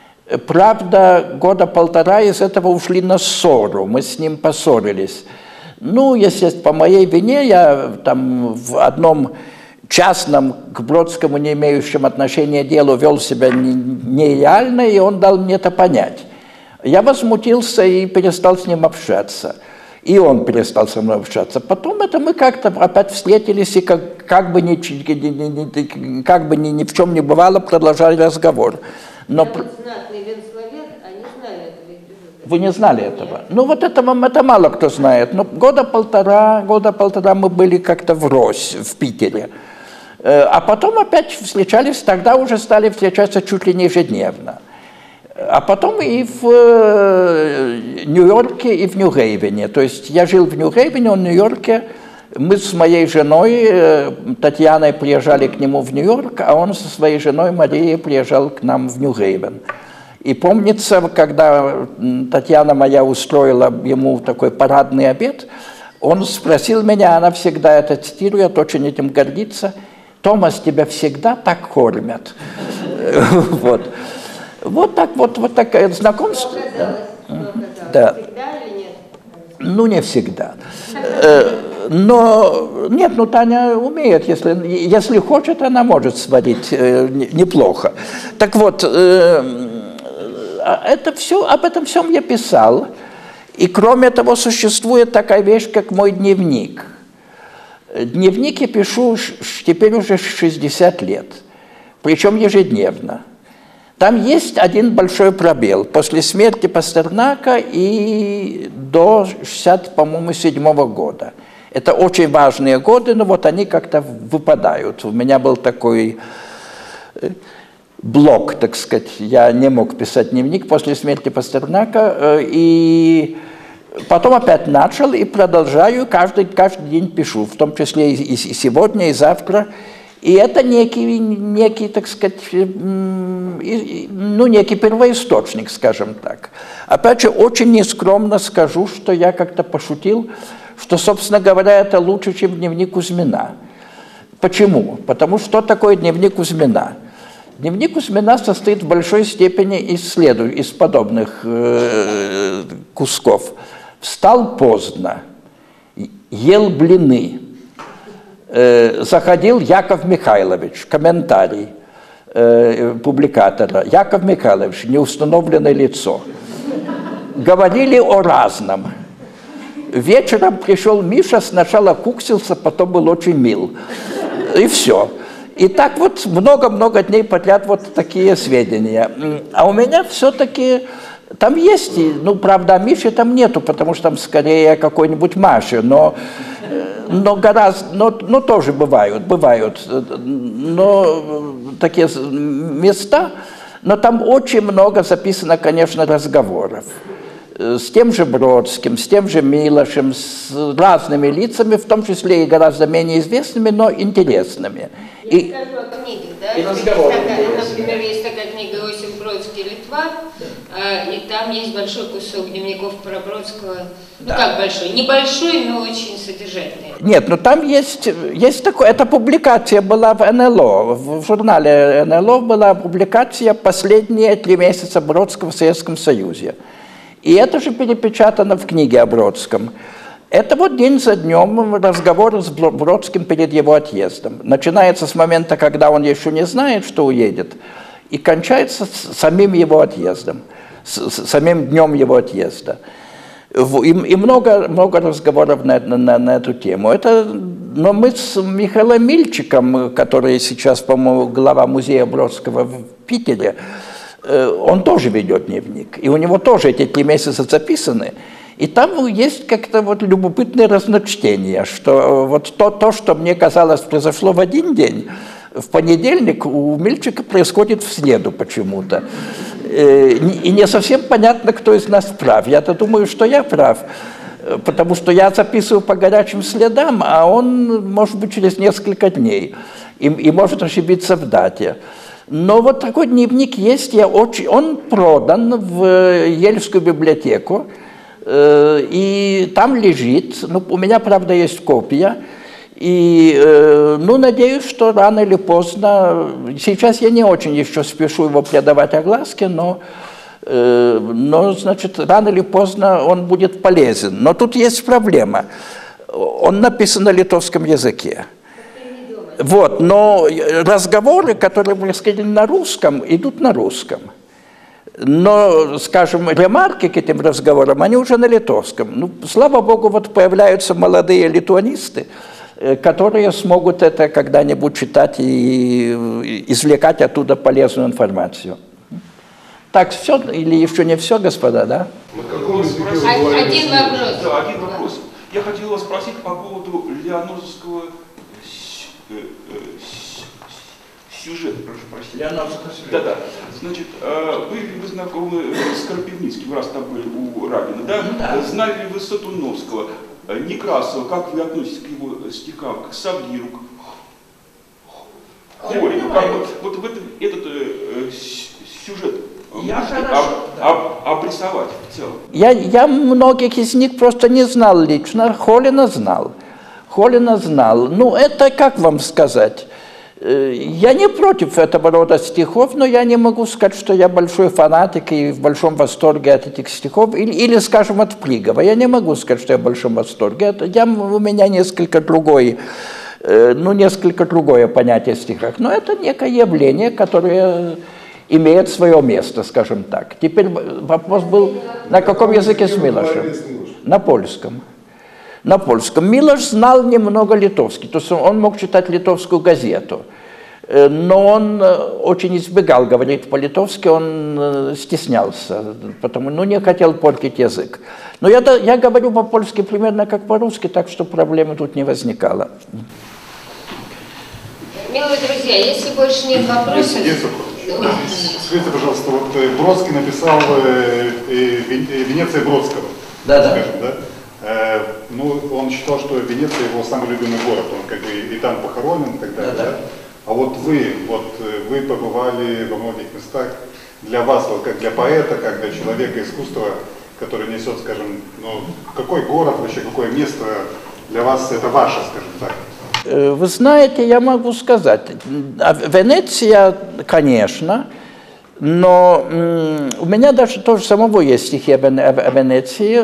Правда, года полтора из этого ушли на ссору, мы с ним поссорились. Ну, естественно, по моей вине я там в одном частном, к Бродскому не имеющем отношения делу, вел себя нереально, и он дал мне это понять. Я возмутился и перестал с ним общаться. И он перестал со мной общаться. Потом это мы как-то опять встретились и как, как бы, ни, как бы ни, ни в чем не бывало, продолжали разговор. Но... Я вот знатный венсловед, они знали этого эпизода. Вы не знали этого? Ну вот этого это мало кто знает. Но года полтора, года полтора мы были как-то врозь в Питере. А потом опять встречались, тогда уже стали встречаться чуть ли не ежедневно. А потом и в Нью-Йорке, и в Нью-Хейвене. То есть я жил в Нью-Хейвене, он в Нью-Йорке. Мы с моей женой Татьяной приезжали к нему в Нью-Йорк, а он со своей женой Марией приезжал к нам в Нью-Хейвен. И помнится, когда Татьяна моя устроила ему такой парадный обед, он спросил меня, она всегда это цитирует, очень этим гордится: «Томас, тебя всегда так кормят». Вот. Вот так вот, вот такое знакомство. Что оказалось? Что оказалось? Да. Всегда или нет? Ну, не всегда. Но нет, ну Таня умеет, если, если хочет, она может сварить неплохо. Так вот, это все, об этом всем я писал. И кроме того, существует такая вещь, как мой дневник. Дневник я пишу теперь уже шестьдесят лет, причем ежедневно. Там есть один большой пробел. После смерти Пастернака и до шестьдесят, по-моему, седьмого года. Это очень важные годы, но вот они как-то выпадают. У меня был такой блок, так сказать. Я не мог писать дневник после смерти Пастернака. И потом опять начал и продолжаю. Каждый, каждый день пишу, в том числе и, и сегодня, и завтра. И это некий, некий, так сказать, ну, некий первоисточник, скажем так. Опять же, очень нескромно скажу, что я как-то пошутил, что, собственно говоря, это лучше, чем дневник Кузьмина. Почему? Потому что такое дневник Кузьмина? Дневник Кузьмина состоит в большой степени из, следу, из подобных э, кусков. Встал поздно, ел блины. Заходил Яков Михайлович, комментарий э, публикатора. Яков Михайлович, неустановленное лицо. Говорили о разном. Вечером пришел Миша, сначала куксился, потом был очень мил. И все. И так вот много-много дней подряд вот такие сведения. А у меня все-таки... Там есть, ну, правда, о Мише там нету, потому что там скорее какой-нибудь Маши, но, но гораздо, но, но тоже бывают, бывают, но такие места, но там очень много записано, конечно, разговоров. С тем же Бродским, с тем же Милошем, с разными лицами, в том числе и гораздо менее известными, но интересными. Я И, скажу о книгах, да? и Есть разговоры такая, интересные. например, есть такая книга «Иосиф Бродский. Литва», э, и там есть большой кусок дневников про Бродского. Ну Да. как большой? Небольшой, но очень содержательный. Нет, ну там есть, есть такое, эта публикация была в эн эл о, в журнале эн эл о была публикация «Последние три месяца Бродского в Советском Союзе». И это же перепечатано в книге о Бродском. Это вот день за днем разговор с Бродским перед его отъездом. Начинается с момента, когда он еще не знает, что уедет, и кончается с самим его отъездом, с, с самим днем его отъезда. И, и много, много разговоров на, на, на эту тему. Это, но мы с Михаилом Мильчиком, который сейчас, по-моему, глава музея Бродского в Питере, он тоже ведет дневник. И у него тоже эти три месяца записаны. И там есть как-то вот любопытное разночтение, что вот то, то, что мне казалось произошло в один день, в понедельник у Мильчика происходит в среду почему-то. И не совсем понятно, кто из нас прав. Я-то думаю, что я прав, потому что я записываю по горячим следам, а он, может быть, через несколько дней, и, и может ошибиться в дате. Но вот такой дневник есть, я очень, он продан в Ельскую библиотеку, и там лежит, ну, у меня, правда, есть копия, и, ну, надеюсь, что рано или поздно, сейчас я не очень еще спешу его предавать огласке, но Но, значит, рано или поздно он будет полезен. Но тут есть проблема. Он написан на литовском языке. Вот, но разговоры, которые происходили на русском, идут на русском. Но, скажем, ремарки к этим разговорам, они уже на литовском. Ну, слава богу, вот появляются молодые литуанисты, которые смогут это когда-нибудь читать и извлекать оттуда полезную информацию. Так, все или еще не все, господа, да? Один вопрос. Да, один вопрос. Я хотел вас спросить по поводу леонозовского сюжета, прошу прощения. Да, да. Значит, были ли вы знакомы с Кропивницким, раз там были у Рабина, да? Да. Знали ли вы Сатуновского, Некрасова, как вы относитесь к его стихам, к Савгиру, к Хорину? Как вот, вот в этот, этот э, сюжет я можете хорошо, об, да. об, обрисовать в целом? Я, я многих из них просто не знал лично, Холина знал. Холина знал. Ну, это как вам сказать? Я не против этого рода стихов, но я не могу сказать, что я большой фанатик и в большом восторге от этих стихов, или, или скажем, от Плигова. Я не могу сказать, что я в большом восторге. Я, у меня несколько другой, ну, несколько другое понятие о стихах. Но это некое явление, которое имеет свое место, скажем так. Теперь вопрос был, на каком языке с Милошем? На польском. На польском. Милош знал немного литовский, то есть он мог читать литовскую газету, но он очень избегал говорить по-литовски, он стеснялся, потому ну, не хотел портить язык. Но я, я говорю по-польски примерно как по-русски, так что проблемы тут не возникало. Милые друзья, если больше нет вопросов... Скажите, пожалуйста, вот Бродский написал «Венеция Бродского». Да-да. Скажем, да? Ну, он считал, что Венеция его самый любимый город, он как бы и там похоронен и так далее. Да, да. Да? А вот вы, вот вы побывали во многих местах. Для вас, вот как для поэта, как для человека искусства, который несет, скажем, ну, какой город, вообще какое место для вас это ваше, скажем так? Вы знаете, я могу сказать, Венеция, конечно, но у меня даже тоже самого есть стихи о Венеции,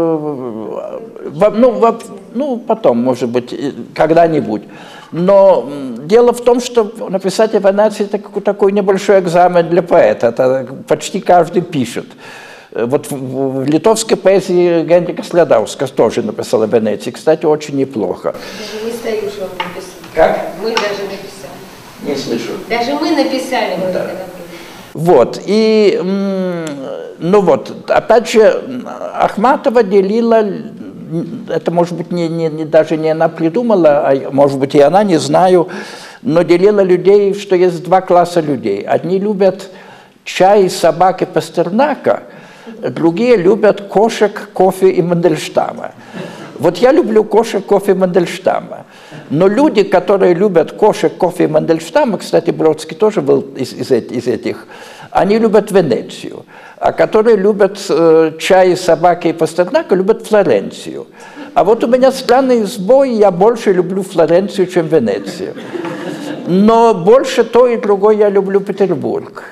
ну, ну потом, может быть, когда-нибудь. Но дело в том, что написать о Венеции – это такой небольшой экзамен для поэта, это почти каждый пишет. Вот в литовской поэзии Генрика Следаускас тоже написал о Венеции, кстати, очень неплохо. Даже мы с Таюшем написали. Как? Мы даже написали. Не слышу. Даже мы написали. Ну, мы да. Вот, и, ну вот, опять же, Ахматова делила, это, может быть, не, не, не, даже не она придумала, а, может быть, и она, не знаю, но делила людей, что есть два класса людей. Одни любят чай, собак и Пастернака, другие любят кошек, кофе и Мандельштама. Вот я люблю кошек, кофе и Мандельштама. Но люди, которые любят кошек, кофе и Мандельштама, кстати, Бродский тоже был из, из, из этих, они любят Венецию. А которые любят э, чай, собаки и Пастернака, любят Флоренцию. А вот у меня странный сбой, я больше люблю Флоренцию, чем Венецию. Но больше то и другое я люблю Петербург.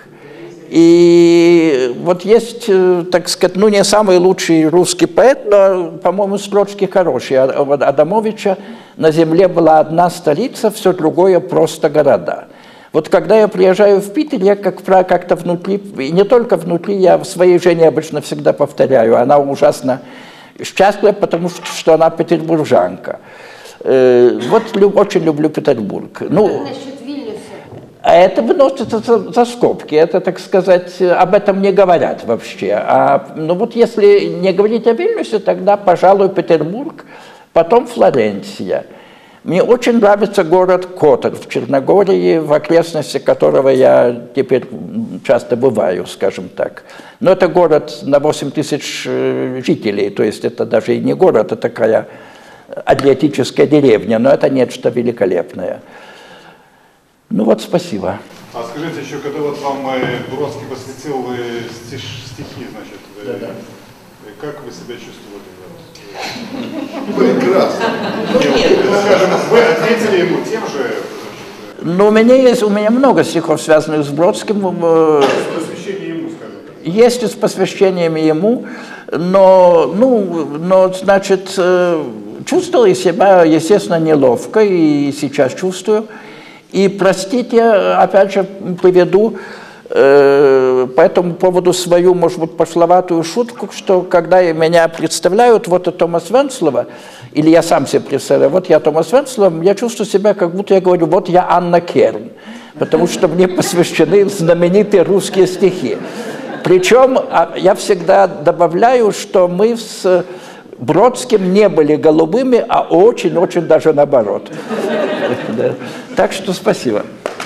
И вот есть, так сказать, ну не самый лучший русский поэт, но, по-моему, строчки хорошие. Адамовича «На земле была одна столица, все другое просто города». Вот когда я приезжаю в Питер, я как как-то внутри, и не только внутри, я своей жене обычно всегда повторяю, она ужасно счастлива, потому что, что она петербуржанка. Вот люб, очень люблю Петербург. Ну, а это выносится за, за скобки, это, так сказать, об этом не говорят вообще. А, ну вот если не говорить о Вильнюсе, тогда, пожалуй, Петербург, потом Флоренция. Мне очень нравится город Котор в Черногории, в окрестности которого я теперь часто бываю, скажем так. Но это город на восемь тысяч жителей, то есть это даже и не город, это такая адриатическая деревня, но это нечто великолепное. Ну вот, спасибо. А скажите еще, когда вот вам Бродский посвятил стих, стихи, значит, да, да. Как вы себя чувствовали? Прекрасно. Скажем, вы ответили ему тем же? Ну, у меня есть, у меня много стихов, связанных с Бродским. Посвящение ему, скажем так. Есть и с посвящениями ему, но, ну, но, значит, чувствовал я себя, естественно, неловко, и сейчас чувствую. И, простите, опять же, поведу э, по этому поводу свою, может быть, пошловатую шутку, что когда меня представляют, вот это Томас Венцлова, или я сам себе представляю, вот я Томас Венцлов, я чувствую себя, как будто я говорю, вот я Анна Керн, потому что мне посвящены знаменитые русские стихи. Причем я всегда добавляю, что мы с Бродским не были голубыми, а очень-очень даже наоборот. Так что спасибо.